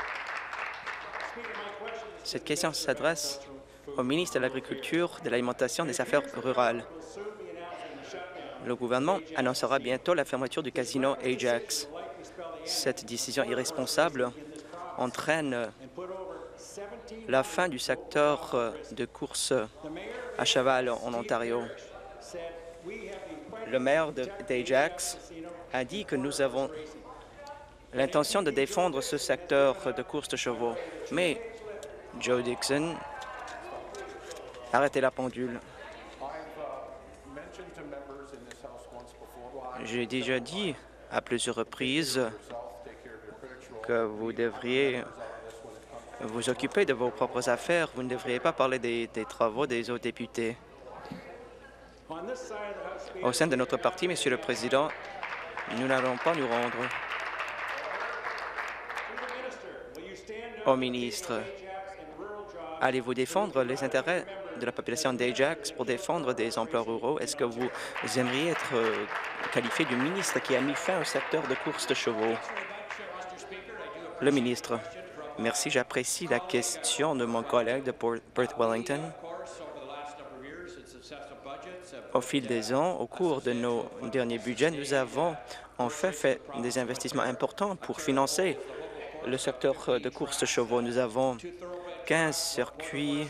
Cette question s'adresse au ministre de l'Agriculture, de l'Alimentation et des Affaires rurales. Le gouvernement annoncera bientôt la fermeture du casino Ajax. Cette décision irresponsable entraîne la fin du secteur de course à cheval en Ontario. Le maire d'Ajax a dit que nous avons l'intention de défendre ce secteur de course de chevaux. Mais, Joe Dixon, arrêtez la pendule. J'ai déjà dit à plusieurs reprises que vous devriez vous occuper de vos propres affaires. Vous ne devriez pas parler des, des travaux des autres députés. Au sein de notre parti, Monsieur le Président, nous n'allons pas nous rendre. Au ministre, allez-vous défendre les intérêts de la population d'Ajax pour défendre des emplois ruraux? Est-ce que vous aimeriez être euh, qualifié du ministre qui a mis fin au secteur de course de chevaux? Le ministre. Merci, j'apprécie la question de mon collègue de Perth Wellington. Au fil des ans, au cours de nos derniers budgets, nous avons en fait fait des investissements importants pour financer le secteur de course de chevaux. Nous avons quinze circuits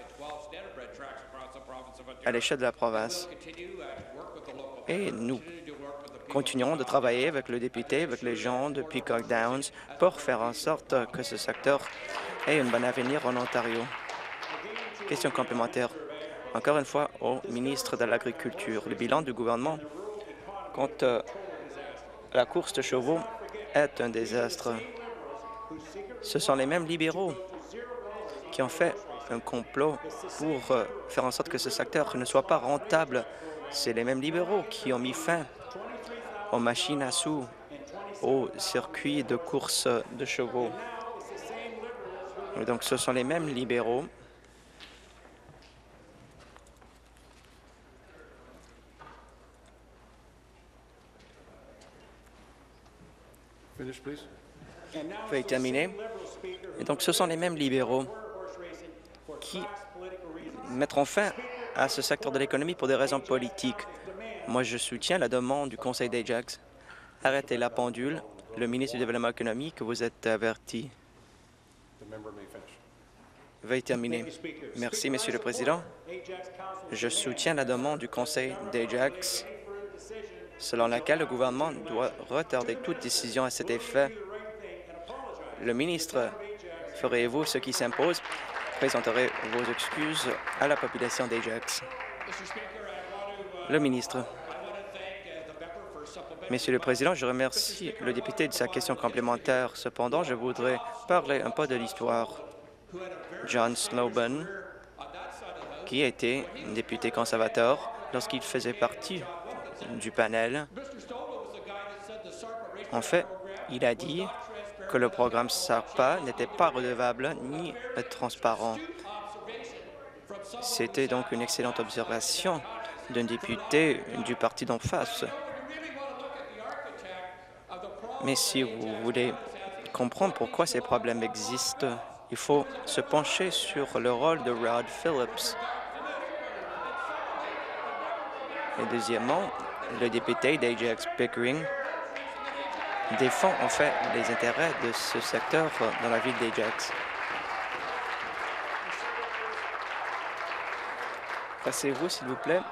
à l'échelle de la province. Et nous continuerons de travailler avec le député, avec les gens de Peacock Downs pour faire en sorte que ce secteur ait un bon avenir en Ontario. Question complémentaire. Encore une fois, au ministre de l'Agriculture, le bilan du gouvernement contre la course de chevaux est un désastre. Ce sont les mêmes libéraux qui ont fait un complot pour faire en sorte que ce secteur ne soit pas rentable. C'est les mêmes libéraux qui ont mis fin aux machines à sous, aux circuits de course de chevaux. Donc, ce sont les mêmes libéraux Veuillez terminer. Et donc, ce sont les mêmes libéraux qui mettront fin à ce secteur de l'économie pour des raisons politiques. Moi, je soutiens la demande du Conseil d'Ajax. Arrêtez la pendule. Le ministre du Développement économique, vous êtes averti. Veuillez terminer. Merci, Monsieur le Président. Je soutiens la demande du Conseil d'Ajax selon laquelle le gouvernement doit retarder toute décision à cet effet. Le ministre, ferez-vous ce qui s'impose? Présenterez vos excuses à la population d'Ajax. Le ministre. Monsieur le Président, je remercie le député de sa question complémentaire. Cependant, je voudrais parler un peu de l'histoire. John Snowben, qui a été député conservateur lorsqu'il faisait partie du panel. En fait, il a dit que le programme SARPA n'était pas redevable ni transparent. C'était donc une excellente observation d'un député du parti d'en face. Mais si vous voulez comprendre pourquoi ces problèmes existent, il faut se pencher sur le rôle de Rod Phillips. Et deuxièmement, le député d'Ajax Pickering défend en fait les intérêts de ce secteur dans la ville d'Ajax. Passez-vous, s'il vous plaît.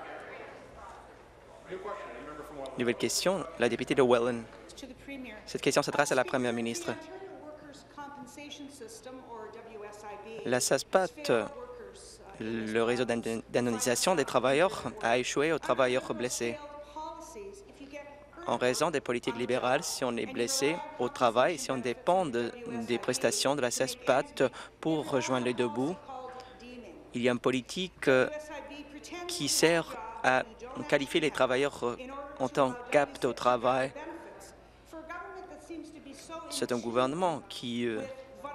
Nouvelle question, la députée de Welland. Cette question s'adresse à la première ministre. La SASPAT, le réseau d'indemnisation des travailleurs, a échoué aux travailleurs blessés. En raison des politiques libérales, si on est blessé au travail, si on dépend de, des prestations de la SASPAT pour rejoindre les deux bouts, il y a une politique qui sert à qualifier les travailleurs en tant qu'aptes au travail. C'est un gouvernement qui euh,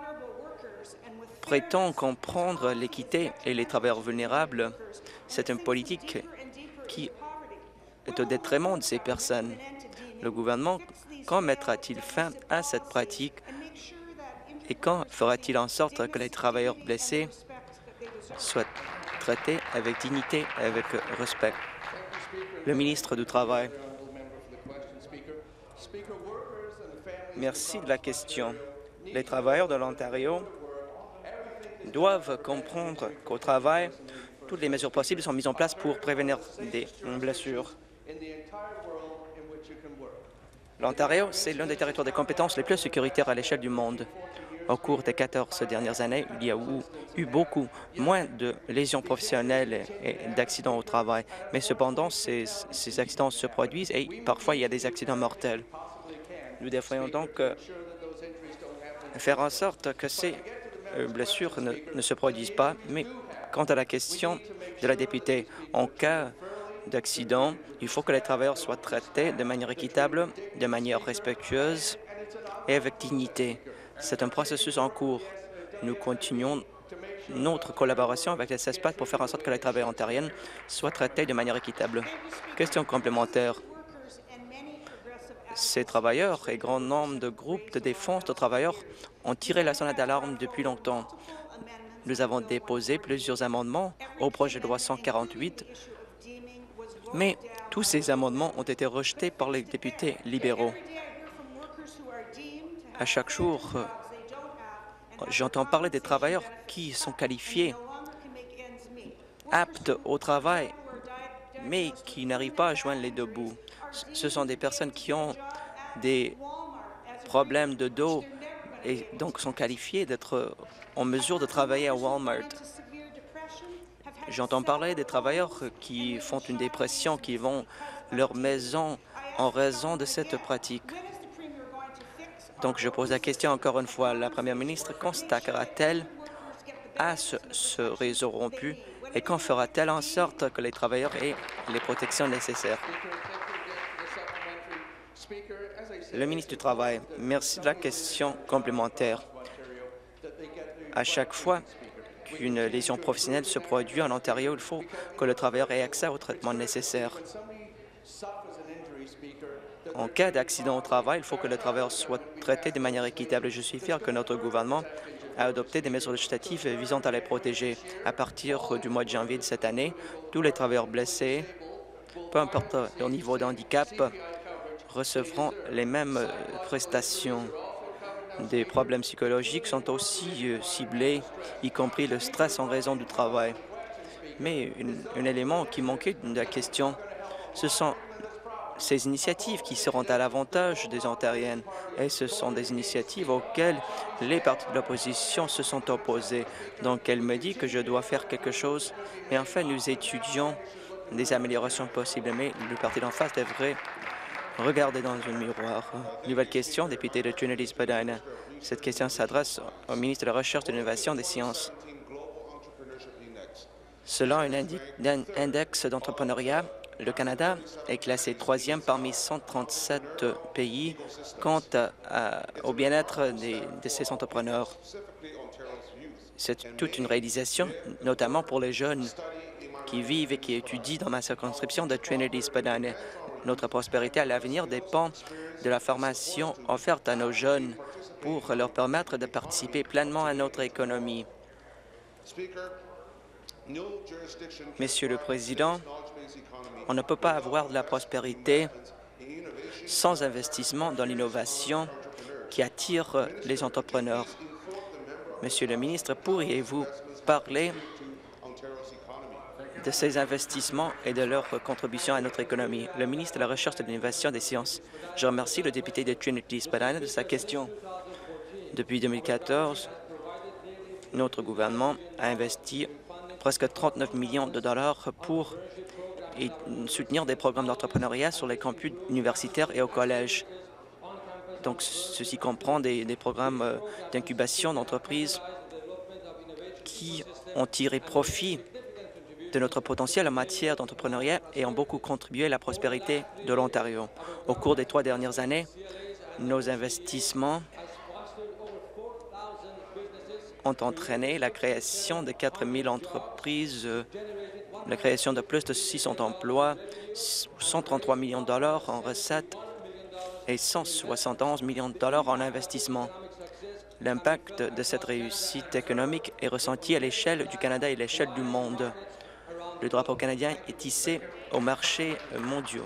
prétend comprendre l'équité et les travailleurs vulnérables. C'est une politique qui est au détriment de ces personnes. Le gouvernement, quand mettra-t-il fin à cette pratique et quand fera-t-il en sorte que les travailleurs blessés soient traités avec dignité et avec respect? Le ministre du Travail. Merci de la question. Les travailleurs de l'Ontario doivent comprendre qu'au travail, toutes les mesures possibles sont mises en place pour prévenir des blessures. L'Ontario, c'est l'un des territoires de compétences les plus sécuritaires à l'échelle du monde. Au cours des quatorze dernières années, il y a eu, eu beaucoup moins de lésions professionnelles et d'accidents au travail. Mais cependant, ces, ces accidents se produisent et parfois il y a des accidents mortels. Nous devrions donc euh, faire en sorte que ces euh, blessures ne, ne se produisent pas. Mais quant à la question de la députée, en cas d'accident, il faut que les travailleurs soient traités de manière équitable, de manière respectueuse et avec dignité. C'est un processus en cours. Nous continuons notre collaboration avec les C E S P A T pour faire en sorte que les travailleurs ontariennes soient traités de manière équitable. Question complémentaire. Ces travailleurs et grand nombre de groupes de défense de travailleurs ont tiré la sonnette d'alarme depuis longtemps. Nous avons déposé plusieurs amendements au projet de loi cent quarante-huit, mais tous ces amendements ont été rejetés par les députés libéraux. À chaque jour, j'entends parler des travailleurs qui sont qualifiés, aptes au travail, mais qui n'arrivent pas à joindre les deux bouts. Ce sont des personnes qui ont des problèmes de dos et donc sont qualifiées d'être en mesure de travailler à Walmart. J'entends parler des travailleurs qui font une dépression, qui vont leur maison en raison de cette pratique. Donc, je pose la question encore une fois. La première ministre constatera-t-elle à ce, ce réseau rompu et quand fera-t-elle en sorte que les travailleurs aient les protections nécessaires? Le ministre du Travail, merci de la question complémentaire. À chaque fois qu'une lésion professionnelle se produit en Ontario, il faut que le travailleur ait accès au traitement nécessaire. En cas d'accident au travail, il faut que le travailleur soit traité de manière équitable. Je suis fier que notre gouvernement a adopté des mesures législatives visant à les protéger. À partir du mois de janvier de cette année, tous les travailleurs blessés, peu importe leur niveau de handicap, recevront les mêmes prestations. Des problèmes psychologiques sont aussi ciblés, y compris le stress en raison du travail. Mais une, un élément qui manquait de la question, ce sont ces initiatives qui seront à l'avantage des Ontariennes. Et ce sont des initiatives auxquelles les partis de l'opposition se sont opposés. Donc, elle me dit que je dois faire quelque chose. Et enfin, nous étudions des améliorations possibles. Mais le parti d'en face devrait regarder dans un miroir. Nouvelle question, député de Trinity-Spadina. Cette question s'adresse au ministre de la Recherche, de l'Innovation et des Sciences. Selon un index d'entrepreneuriat, le Canada est classé troisième parmi cent trente-sept pays quant à, à, au bien-être de ses entrepreneurs. C'est toute une réalisation, notamment pour les jeunes qui vivent et qui étudient dans ma circonscription de Trinity-Spadina. Notre prospérité à l'avenir dépend de la formation offerte à nos jeunes pour leur permettre de participer pleinement à notre économie. Monsieur le Président, on ne peut pas avoir de la prospérité sans investissement dans l'innovation qui attire les entrepreneurs. Monsieur le ministre, pourriez-vous parler de ces investissements et de leur contribution à notre économie? Le ministre de la Recherche, de l'Innovation et des Sciences. Je remercie le député de Trinity-Spadina de sa question. Depuis deux mille quatorze, notre gouvernement a investi presque trente-neuf millions de dollars pour soutenir des programmes d'entrepreneuriat sur les campus universitaires et au collège. Donc, ceci comprend des, des programmes d'incubation d'entreprises qui ont tiré profit de notre potentiel en matière d'entrepreneuriat et ont beaucoup contribué à la prospérité de l'Ontario. Au cours des trois dernières années, nos investissements ont entraîné la création de quatre mille entreprises, la création de plus de six cents emplois, cent trente-trois millions de dollars en recettes et cent soixante et onze millions de dollars en investissement. L'impact de cette réussite économique est ressenti à l'échelle du Canada et à l'échelle du monde. Le drapeau canadien est tissé aux marchés mondiaux.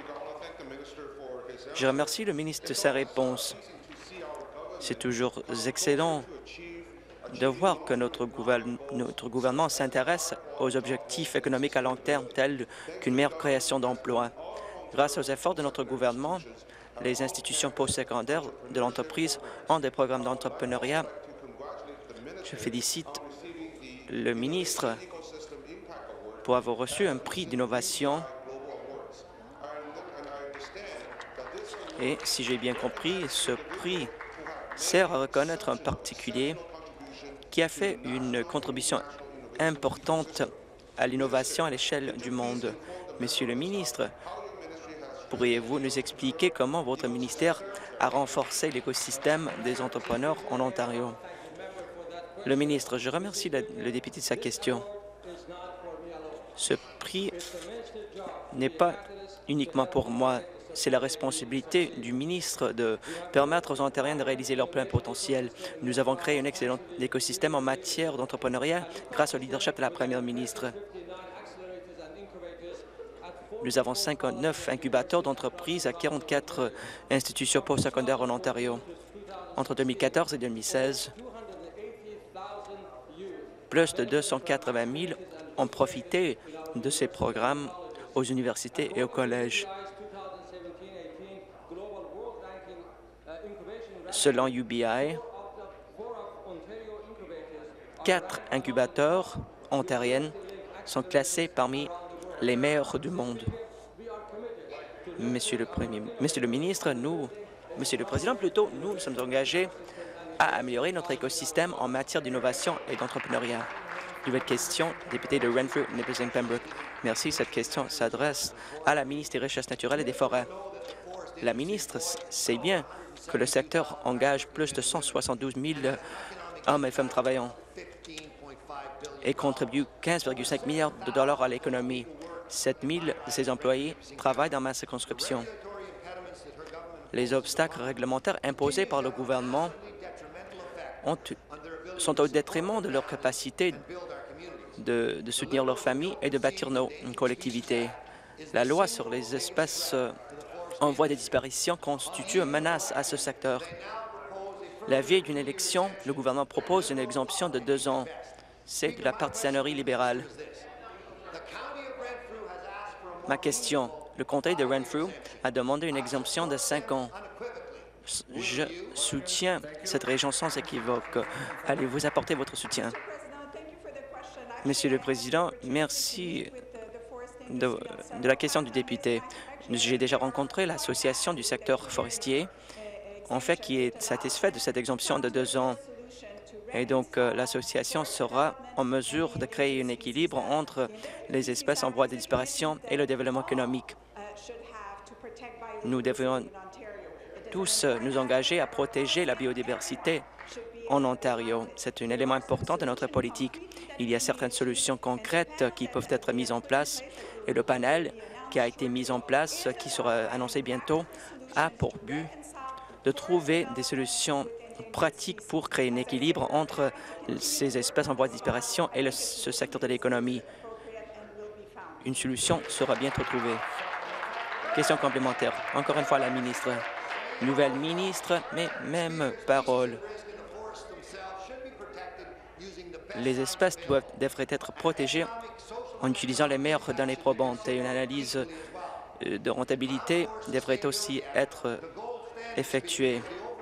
Je remercie le ministre de sa réponse. C'est toujours excellent de voir que notre, gouverne notre gouvernement s'intéresse aux objectifs économiques à long terme tels qu'une meilleure création d'emplois. Grâce aux efforts de notre gouvernement, les institutions postsecondaires de l'entreprise ont des programmes d'entrepreneuriat. Je félicite le ministre pour avoir reçu un prix d'innovation. Et si j'ai bien compris, ce prix sert à reconnaître un particulier qui a fait une contribution importante à l'innovation à l'échelle du monde. Monsieur le ministre, pourriez-vous nous expliquer comment votre ministère a renforcé l'écosystème des entrepreneurs en Ontario? Le ministre, je remercie le, le député de sa question. Ce prix n'est pas uniquement pour moi. C'est la responsabilité du ministre de permettre aux Ontariens de réaliser leur plein potentiel. Nous avons créé un excellent écosystème en matière d'entrepreneuriat grâce au leadership de la première ministre. Nous avons cinquante-neuf incubateurs d'entreprises à quarante-quatre institutions postsecondaires en Ontario. Entre deux mille quatorze et deux mille seize, plus de deux cent quatre-vingt mille ont profité de ces programmes aux universités et aux collèges. Selon U B I, quatre incubateurs ontariennes sont classés parmi les meilleurs du monde. Monsieur le Premier, Monsieur le ministre, nous, Monsieur le Président, plutôt, nous nous sommes engagés à améliorer notre écosystème en matière d'innovation et d'entrepreneuriat. Nouvelle question, député de Renfrew, Nipissing Pembroke. Merci. Cette question s'adresse à la ministre des Richesses naturelles et des Forêts. La ministre sait bien que le secteur engage plus de cent soixante-douze mille hommes et femmes travaillant et contribue quinze virgule cinq milliards de dollars à l'économie. sept mille de ces employés travaillent dans ma circonscription. Les obstacles réglementaires imposés par le gouvernement ont, sont au détriment de leur capacité de, de soutenir leurs familles et de bâtir nos collectivités. La loi sur les espèces euh, en voie de disparition constitue une menace à ce secteur. La veille d'une élection, le gouvernement propose une exemption de deux ans. C'est de la partisanerie libérale. Ma question, le comté de Renfrew a demandé une exemption de cinq ans. Je soutiens cette région sans équivoque. Allez-vous apporter votre soutien? Monsieur le Président, merci de, de la question du député. J'ai déjà rencontré l'Association du secteur forestier, en fait, qui est satisfaite de cette exemption de deux ans. Et donc, euh, l'association sera en mesure de créer un équilibre entre les espèces en voie de disparition et le développement économique. Nous devons tous nous engager à protéger la biodiversité en Ontario. C'est un élément important de notre politique. Il y a certaines solutions concrètes qui peuvent être mises en place et le panel qui a été mis en place, qui sera annoncé bientôt, a pour but de trouver des solutions pratiques pour créer un équilibre entre ces espèces en voie de disparition et le, ce secteur de l'économie. Une solution sera bientôt trouvée. Question complémentaire. Encore une fois, la ministre. Nouvelle ministre, mais même parole. Les espèces doivent, devraient être protégées en utilisant les meilleures données probantes et une analyse de rentabilité devrait aussi être effectuée.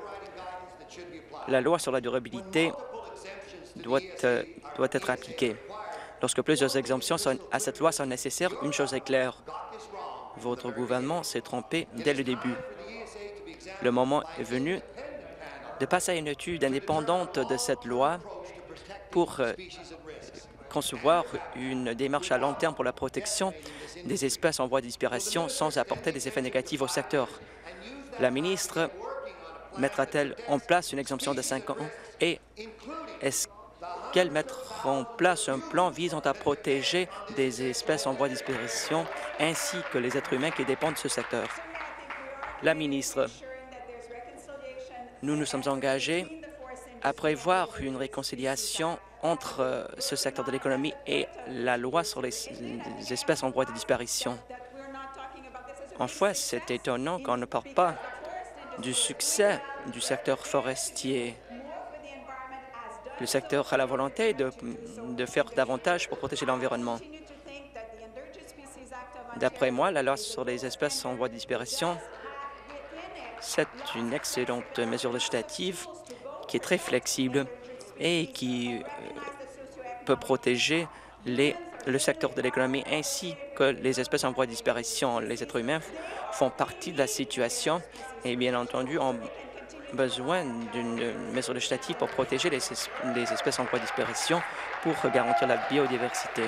La loi sur la durabilité doit, euh, doit être appliquée. Lorsque plusieurs exemptions sont, à cette loi sont nécessaires, une chose est claire. Votre gouvernement s'est trompé dès le début. Le moment est venu de passer à une étude indépendante de cette loi pour euh, concevoir une démarche à long terme pour la protection des espèces en voie de disparition sans apporter des effets négatifs au secteur. La ministre mettra-t-elle en place une exemption de cinq ans et est-ce qu'elle mettra en place un plan visant à protéger des espèces en voie de disparition ainsi que les êtres humains qui dépendent de ce secteur? La ministre, nous nous sommes engagés à prévoir une réconciliation entre euh, ce secteur de l'économie et la loi sur les, les espèces en voie de disparition. En fait, c'est étonnant qu'on ne parle pas du succès du secteur forestier. Le secteur a la volonté de, de faire davantage pour protéger l'environnement. D'après moi, la loi sur les espèces en voie de disparition, c'est une excellente mesure législative qui est très flexible et qui euh, peut protéger les, le secteur de l'économie ainsi que les espèces en voie de disparition. Les êtres humains font partie de la situation et, bien entendu, ont besoin d'une mesure législative pour protéger les, les espèces en voie de disparition pour garantir la biodiversité.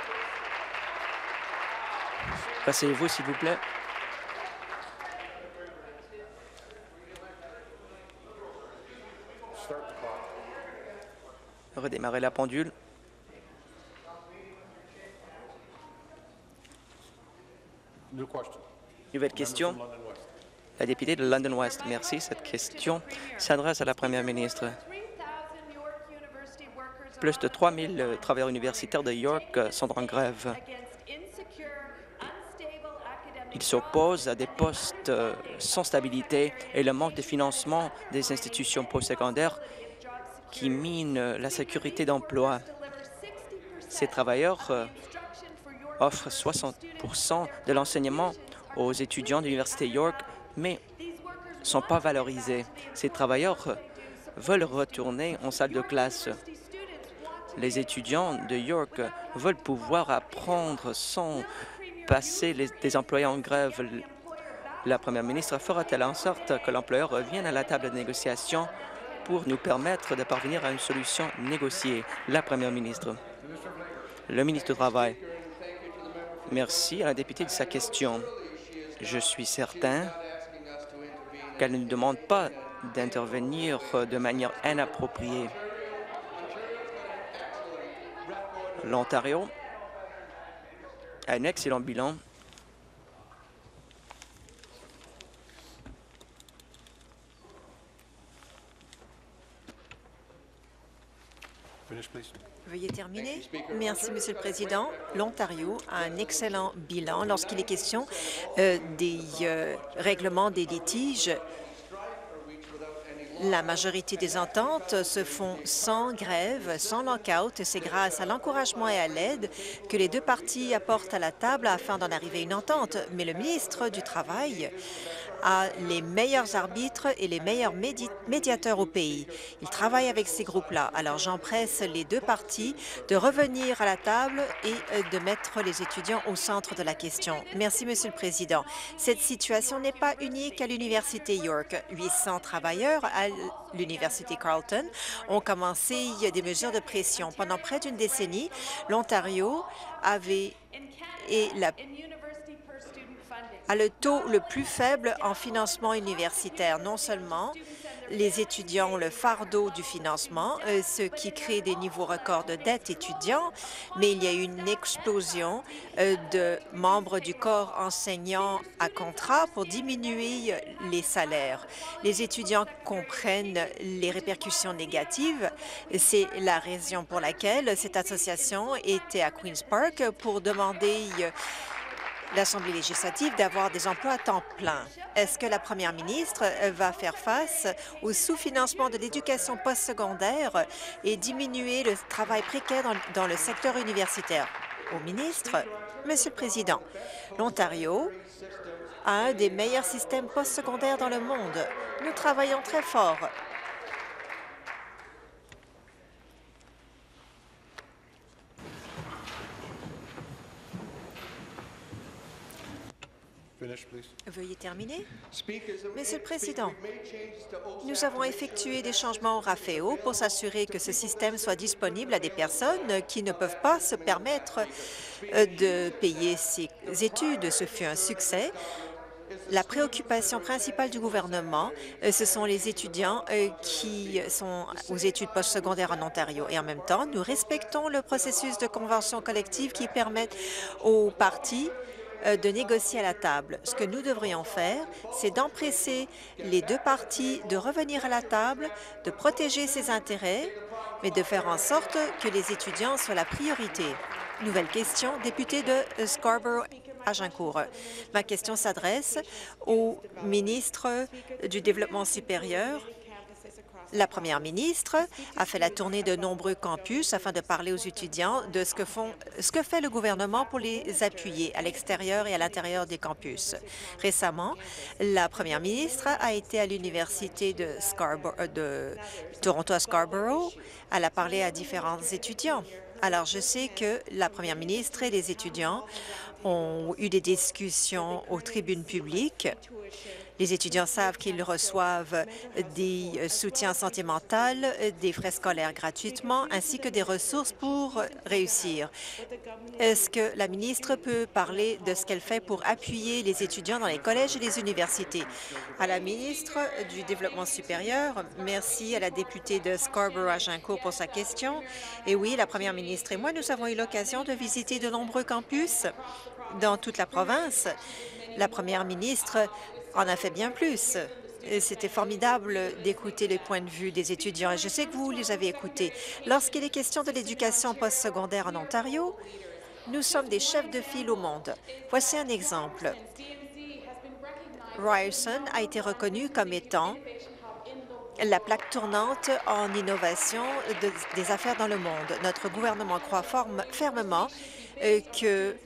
Passez-vous, s'il vous plaît. Redémarrer la pendule. Nouvelle question. La députée de London West. Merci. Cette question s'adresse à la première ministre. Plus de trois mille travailleurs universitaires de York sont en grève. Ils s'opposent à des postes sans stabilité et le manque de financement des institutions postsecondaires qui minent la sécurité d'emploi. Ces travailleurs euh, offrent soixante pour cent de l'enseignement aux étudiants de l'Université York, mais ne sont pas valorisés. Ces travailleurs euh, veulent retourner en salle de classe. Les étudiants de York veulent pouvoir apprendre sans passer les, des employés en grève. La première ministre fera-t-elle en sorte que l'employeur revienne à la table de négociation pour nous permettre de parvenir à une solution négociée? La première ministre. Le ministre du Travail. Merci à la députée de sa question. Je suis certain qu'elle ne nous demande pas d'intervenir de manière inappropriée. L'Ontario a un excellent bilan. Veuillez terminer. Merci, Monsieur le Président. L'Ontario a un excellent bilan lorsqu'il est question euh, des euh, règlements des litiges. La majorité des ententes se font sans grève, sans lock-out. C'est grâce à l'encouragement et à l'aide que les deux parties apportent à la table afin d'en arriver à une entente. Mais le ministre du Travail a les meilleurs arbitres et les meilleurs médi médiateurs au pays. Il travaille avec ces groupes-là. Alors j'empresse les deux parties de revenir à la table et de mettre les étudiants au centre de la question. Merci, Monsieur le Président. Cette situation n'est pas unique à l'Université York. huit cents travailleurs à l'Université Carleton ont commencé des mesures de pression. Pendant près d'une décennie, l'Ontario avait et la a le taux le plus faible en financement universitaire. Non seulement les étudiants ont le fardeau du financement, euh, ce qui crée des niveaux records de dette étudiants, mais il y a eu une explosion euh, de membres du corps enseignant à contrat pour diminuer les salaires. Les étudiants comprennent les répercussions négatives. C'est la raison pour laquelle cette association était à Queen's Park pour demander euh, l'Assemblée législative d'avoir des emplois à temps plein. Est-ce que la première ministre va faire face au sous-financement de l'éducation postsecondaire et diminuer le travail précaire dans, dans le secteur universitaire? Au ministre, Monsieur le Président, l'Ontario a un des meilleurs systèmes postsecondaires dans le monde. Nous travaillons très fort. Veuillez terminer. Monsieur le Président, nous avons effectué des changements au RAFEO pour s'assurer que ce système soit disponible à des personnes qui ne peuvent pas se permettre de payer ces études. Ce fut un succès. La préoccupation principale du gouvernement, ce sont les étudiants qui sont aux études postsecondaires en Ontario. Et en même temps, nous respectons le processus de convention collective qui permet aux parties de négocier à la table. Ce que nous devrions faire, c'est d'empresser les deux parties de revenir à la table, de protéger ses intérêts, mais de faire en sorte que les étudiants soient la priorité. Nouvelle question, député de Scarborough-Agincourt. Ma question s'adresse au ministre du Développement supérieur La première ministre a fait la tournée de nombreux campus afin de parler aux étudiants de ce que, font, ce que fait le gouvernement pour les appuyer à l'extérieur et à l'intérieur des campus. Récemment, la première ministre a été à l'Université de, de Toronto à Scarborough. Elle a parlé à différents étudiants. Alors, je sais que la première ministre et les étudiants ont eu des discussions aux tribunes publiques. Les étudiants savent qu'ils reçoivent des soutiens santé mentale, des frais scolaires gratuitement, ainsi que des ressources pour réussir. Est-ce que la ministre peut parler de ce qu'elle fait pour appuyer les étudiants dans les collèges et les universités? À la ministre du Développement supérieur, merci à la députée de Scarborough-Agincourt pour sa question. Et oui, la première ministre et moi, nous avons eu l'occasion de visiter de nombreux campus dans toute la province. La première ministre en a fait bien plus. C'était formidable d'écouter les points de vue des étudiants et je sais que vous les avez écoutés. Lorsqu'il est question de l'éducation postsecondaire en Ontario, nous sommes des chefs de file au monde. Voici un exemple. Ryerson a été reconnu comme étant la plaque tournante en innovation de, des affaires dans le monde. Notre gouvernement croit forme, fermement euh, que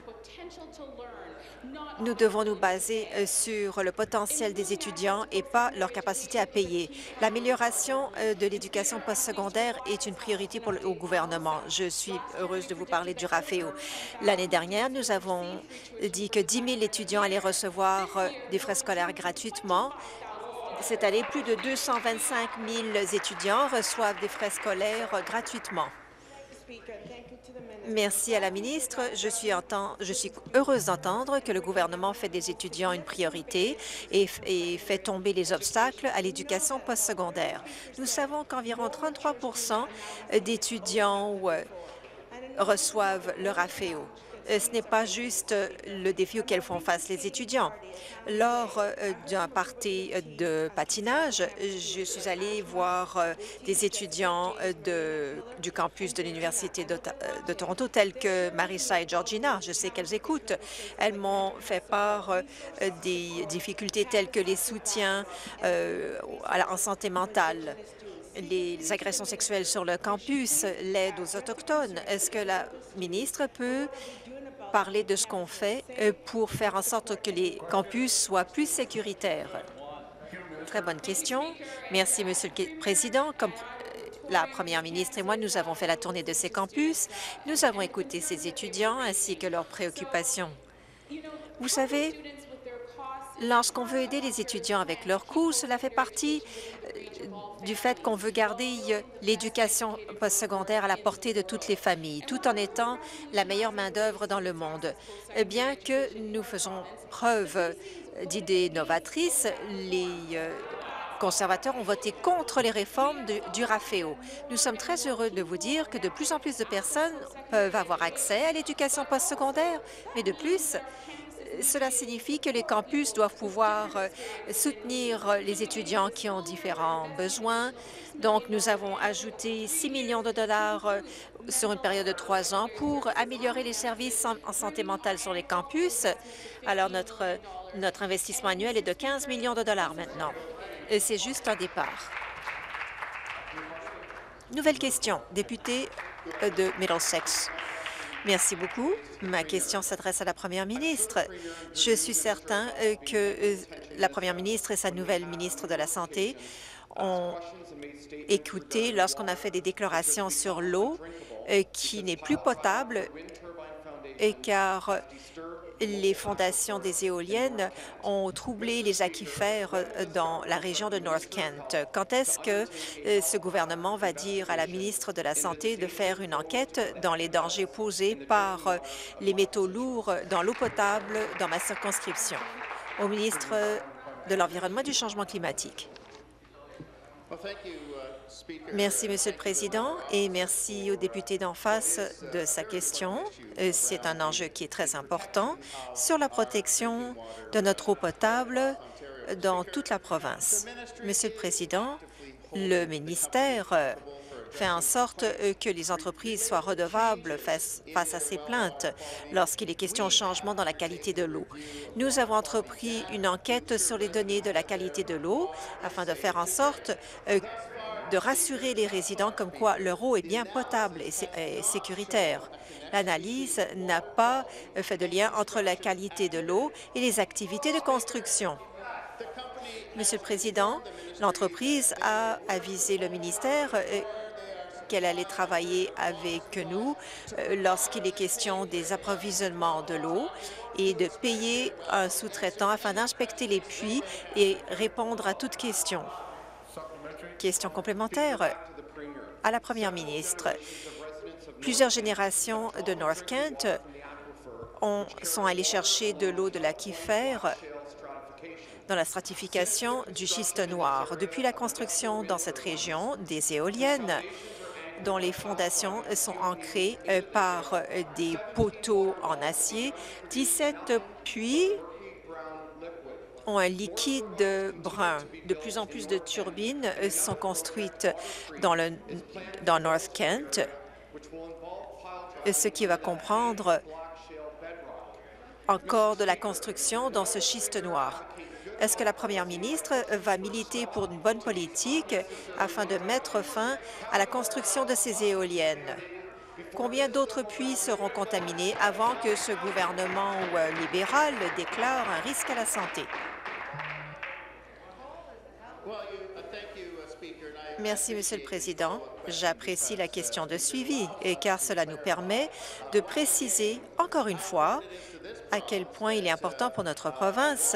nous devons nous baser sur le potentiel des étudiants et pas leur capacité à payer. L'amélioration de l'éducation postsecondaire est une priorité pour le au gouvernement. Je suis heureuse de vous parler du RAFEO. L'année dernière, nous avons dit que dix mille étudiants allaient recevoir des frais scolaires gratuitement. Cette année, plus de deux cent vingt-cinq mille étudiants reçoivent des frais scolaires gratuitement. Merci à la ministre. Je suis, entend, je suis heureuse d'entendre que le gouvernement fait des étudiants une priorité et, et fait tomber les obstacles à l'éducation postsecondaire. Nous savons qu'environ trente-trois pour cent d'étudiants reçoivent le RAFEO. Ce n'est pas juste le défi auquel font face les étudiants. Lors d'un party de patinage, je suis allée voir des étudiants de, du campus de l'Université de, de Toronto, tels que Marissa et Georgina. Je sais qu'elles écoutent. Elles m'ont fait part des difficultés telles que les soutiens euh, en santé mentale, les agressions sexuelles sur le campus, l'aide aux Autochtones. Est-ce que la ministre peut parler de ce qu'on fait pour faire en sorte que les campus soient plus sécuritaires? Très bonne question. Merci, Monsieur le Président. Comme la première ministre et moi, nous avons fait la tournée de ces campus. Nous avons écouté ces étudiants ainsi que leurs préoccupations. Vous savez, lorsqu'on veut aider les étudiants avec leurs coûts, cela fait partie du fait qu'on veut garder l'éducation postsecondaire à la portée de toutes les familles, tout en étant la meilleure main-d'œuvre dans le monde. Bien que nous faisons preuve d'idées novatrices, les conservateurs ont voté contre les réformes de, du RAFEO. Nous sommes très heureux de vous dire que de plus en plus de personnes peuvent avoir accès à l'éducation postsecondaire, mais de plus, cela signifie que les campus doivent pouvoir soutenir les étudiants qui ont différents besoins. Donc, nous avons ajouté six millions de dollars sur une période de trois ans pour améliorer les services en santé mentale sur les campus. Alors, notre, notre investissement annuel est de quinze millions de dollars maintenant. C'est juste un départ. Nouvelle question, député de Middlesex. Merci beaucoup. Ma question s'adresse à la première ministre. Je suis certain que la première ministre et sa nouvelle ministre de la Santé ont écouté lorsqu'on a fait des déclarations sur l'eau qui n'est plus potable, car les fondations des éoliennes ont troublé les aquifères dans la région de North Kent. Quand est-ce que ce gouvernement va dire à la ministre de la Santé de faire une enquête dans les dangers posés par les métaux lourds dans l'eau potable dans ma circonscription? Au ministre de l'Environnement et du Changement climatique. Merci, Monsieur le Président, et merci au député d'en face de sa question. C'est un enjeu qui est très important sur la protection de notre eau potable dans toute la province. Monsieur le Président, le ministère fait en sorte euh, que les entreprises soient redevables face, face à ces plaintes lorsqu'il est question de changement dans la qualité de l'eau. Nous avons entrepris une enquête sur les données de la qualité de l'eau afin de faire en sorte euh, de rassurer les résidents comme quoi leur eau est bien potable et, sé et sécuritaire. L'analyse n'a pas fait de lien entre la qualité de l'eau et les activités de construction. Monsieur le Président, l'entreprise a avisé le ministère euh, qu'elle allait travailler avec nous euh, lorsqu'il est question des approvisionnements de l'eau et de payer un sous-traitant afin d'inspecter les puits et répondre à toute question. Question complémentaire à la Première ministre. Plusieurs générations de North Kent ont, sont allées chercher de l'eau de l'aquifère dans la stratification du schiste noir. Depuis la construction dans cette région des éoliennes, dont les fondations sont ancrées par des poteaux en acier, dix-sept puits ont un liquide brun. De plus en plus de turbines sont construites dans, le, dans North Kent, ce qui va comprendre encore de la construction dans ce schiste noir. Est-ce que la première ministre va militer pour une bonne politique afin de mettre fin à la construction de ces éoliennes? Combien d'autres puits seront contaminés avant que ce gouvernement libéral déclare un risque à la santé? Merci, Monsieur le Président. J'apprécie la question de suivi, car cela nous permet de préciser encore une fois à quel point il est important pour notre province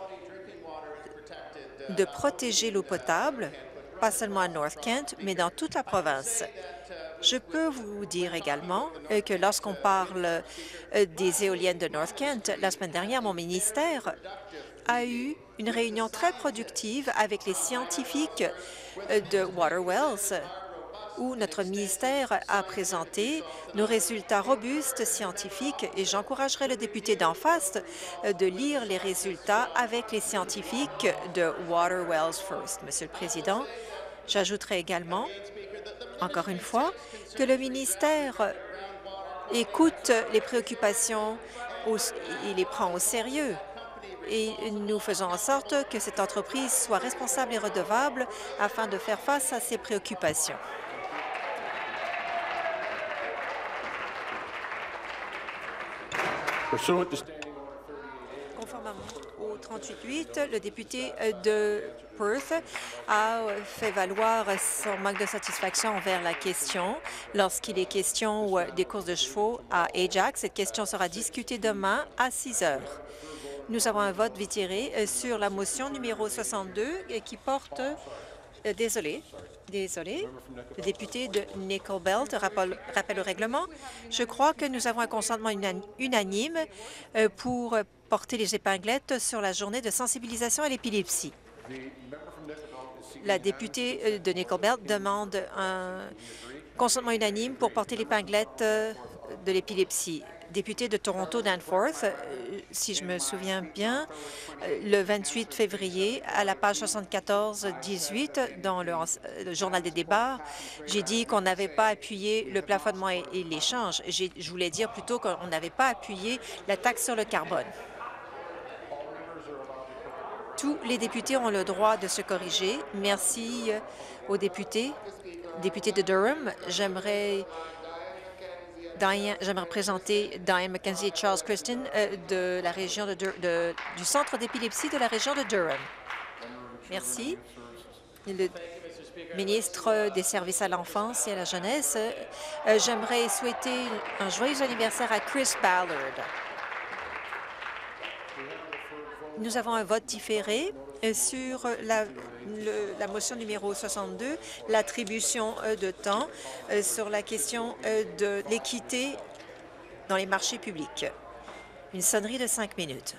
de protéger l'eau potable, pas seulement à North Kent, mais dans toute la province. Je peux vous dire également que lorsqu'on parle des éoliennes de North Kent, la semaine dernière, mon ministère a eu une réunion très productive avec les scientifiques de Waterwells, où notre ministère a présenté nos résultats robustes scientifiques et j'encouragerai le député d'en face de lire les résultats avec les scientifiques de Waterwells First. Monsieur le Président, j'ajouterai également, encore une fois, que le ministère écoute les préoccupations et les prend au sérieux. Et nous faisons en sorte que cette entreprise soit responsable et redevable afin de faire face à ces préoccupations. Conformément au trente-huit huit, le député de Perth a fait valoir son manque de satisfaction envers la question lorsqu'il est question des courses de chevaux à Ajax. Cette question sera discutée demain à six heures. Nous avons un vote vitiré sur la motion numéro soixante-deux qui porte... Euh, désolé, désolé. Le député de Nickel Belt rappelle, rappelle le règlement. Je crois que nous avons un consentement unanime euh, pour porter les épinglettes sur la journée de sensibilisation à l'épilepsie. La députée de Nickel Belt demande un consentement unanime pour porter l'épinglette de l'épilepsie. Député de Toronto Danforth, si je me souviens bien, le vingt-huit février, à la page soixante-quatorze dix-huit, dans le, le Journal des débats, j'ai dit qu'on n'avait pas appuyé le plafonnement et, et l'échange. Je voulais dire plutôt qu'on n'avait pas appuyé la taxe sur le carbone. Tous les députés ont le droit de se corriger. Merci aux députés. Député de Durham, j'aimerais... J'aimerais présenter Diane McKenzie et Charles Christian euh, de la région de, de, du centre d'épilepsie de la région de Durham. Merci. Le ministre des Services à l'enfance et à la jeunesse, euh, j'aimerais souhaiter un joyeux anniversaire à Chris Ballard. Nous avons un vote différé sur la, le, la motion numéro soixante-deux, l'attribution de temps sur la question de l'équité dans les marchés publics. Une sonnerie de cinq minutes.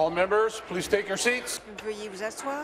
All members, please take your seats. Veuillez vous asseoir.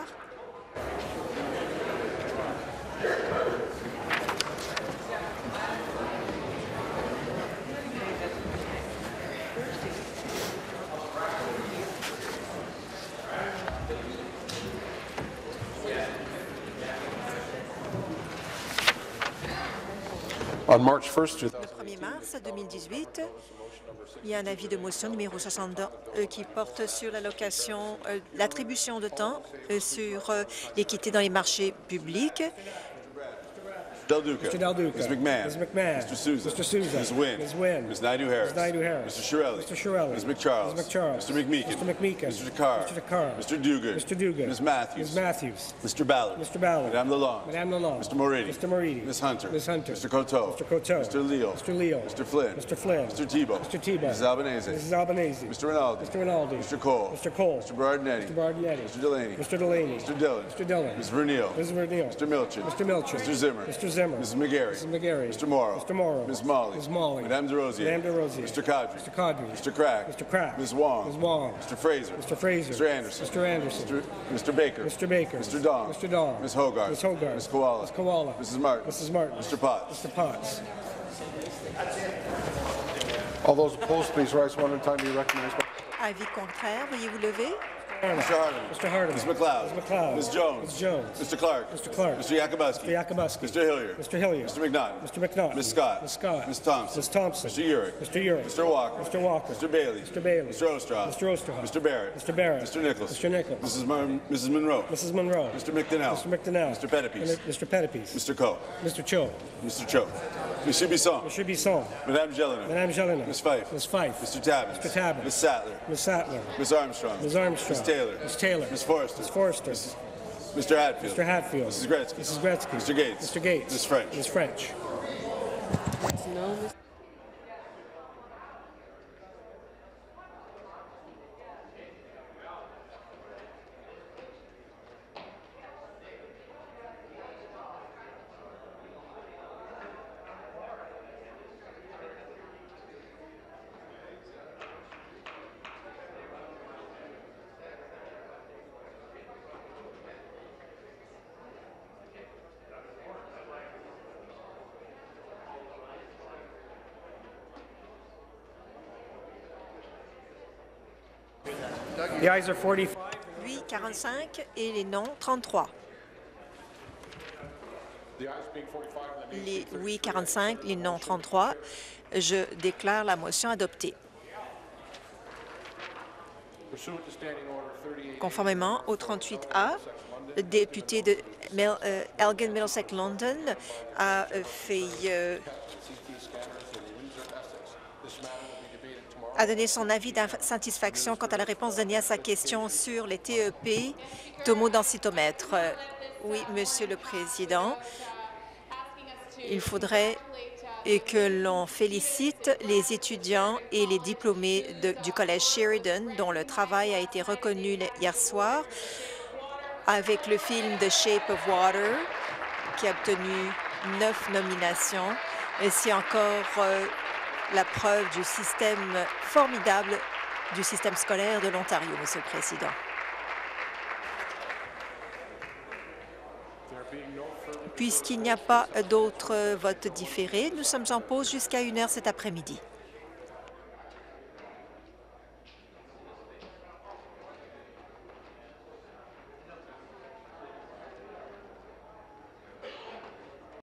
On March first, Le premier mars deux mille dix-huit, il y a un avis de motion numéro soixante euh, qui porte sur l'allocation, euh, l'attribution de temps euh, sur euh, l'équité dans les marchés publics. Del Duca. Mister Del Duca. Miz McMahon. Miz McMahon. Mister Souza. Mister Souza. Miz Wynn. Miz Wynn. Miz Naidu-Harris. Miz Naidu-Harris. Mister Shirelli. Mister Shirelli. Miz McCharles. Miz McCharles. Mister McMeekin. Mister McMeekin. Mister Dakar. Mister Dakar. Mister Dugan. Mister Dugan. Miz Matthews. Miz Matthews. Mister Ballard. Mister Ballard. Madame Lalonde. Madame Lalonde. Mister Moridi. Mister Moridi. Miz Hunter. Miz Hunter. Mister Coteau. Mister Coteau. Mister Leal. Mister Leal. Mister Flynn. Mister Flynn. Mister Tebow. Mister Tebow. Missus Albanese. Missus Albanese. Mister Rinaldi. Mister Rinaldi. Mister Cole. Mister Cole. Mister Bardinetti. Mister Bardinetti. Mister Delaney. Mister Delaney. Mister Dillon. Mister Dillon. Miz Verneal. Miz Verneal. Mister Milchin. Mister Milchin. Mister Zimmer. Mister Zimmer. Missus McGarry. Missus McGarry. Mister Morrow. Mister Morrow. Miz Molly. Miz Molly. Madame DeRosier. Madame DeRosier. Mister Kadri. Mister Kadri. Mister Crack. Mister Crack. Miz Wong. Miz Wong. Mister Fraser. Mister Fraser. Mister Anderson. Mister Anderson. Mister Mister Baker. Mister Baker. Mister Dong. Mister Dong. Miz Hogarth. Miz Hogarth. Miz Koala. Miz Koala. Missus Martin. Missus Martin. Mister Potts. Mister Potts. All those opposed, please rise one at a time. Be recognized. Avis contraire, veuillez vous lever. Mister Hardeman. Mister Hardeman. Miz McLeod. Miz McLeod. Miz Jones. Miz Jones. Mister Clark. Mister Clark. Mister Yakubuski. Mister Yakubuski. Mister Hillier. Mister Hillier. Mister McNaughton. Mister McNaughton. Miz Scott. Miz Scott. Miz Thompson. Miz Thompson. Mister Urick. Mister Urick. Mister Walker. Mister Walker. Mister Bailey. Mister Bailey. Mister Ostroff. Mister Osterhoff. Mister Barrett. Mister Barrett. Mister Nichols. Mister Nichols. Missus Mon Missus Monroe. Missus Monroe. Mister McDonnell. Mister McDonnell. Mister Pettipies. Mister Pettipies. Mister Coe. Mister Cho. Mister Cho. Monsieur Bisson. Monsieur Bisson. Madame Jelena. Madame Jelena. Miss Fife. Miss Fife. Mister Tabbins. Mister Tabbins. Miss Sattler. Miss Sattler. Miss Armstrong. Miss Armstrong. Miss Taylor. Miss Taylor. Miss Forrester. Miss Forrester. Mister Hatfield. Mister Hatfield. Missus Gretzky. Missus Gretzky. Mister Gates. Mister Gates. Miss French. Miss French. The ayes are forty-five. Oui, quarante-cinq et les non, trente-trois. Les oui, quarante-cinq, les non, trente-trois. Je déclare la motion adoptée. Conformément au trente-huit A, le député de Mel, euh, Elgin Middlesex London a euh, fait euh, a donné son avis d'insatisfaction quant à la réponse donnée à sa question sur les T E P tomodensitomètres. Euh, oui, Monsieur le Président, il faudrait et que l'on félicite les étudiants et les diplômés de, du Collège Sheridan, dont le travail a été reconnu hier soir avec le film The Shape of Water, qui a obtenu neuf nominations. Et c'est encore euh, la preuve du système formidable du système scolaire de l'Ontario, Monsieur le Président. Puisqu'il n'y a pas d'autres votes différés, nous sommes en pause jusqu'à une heure cet après-midi.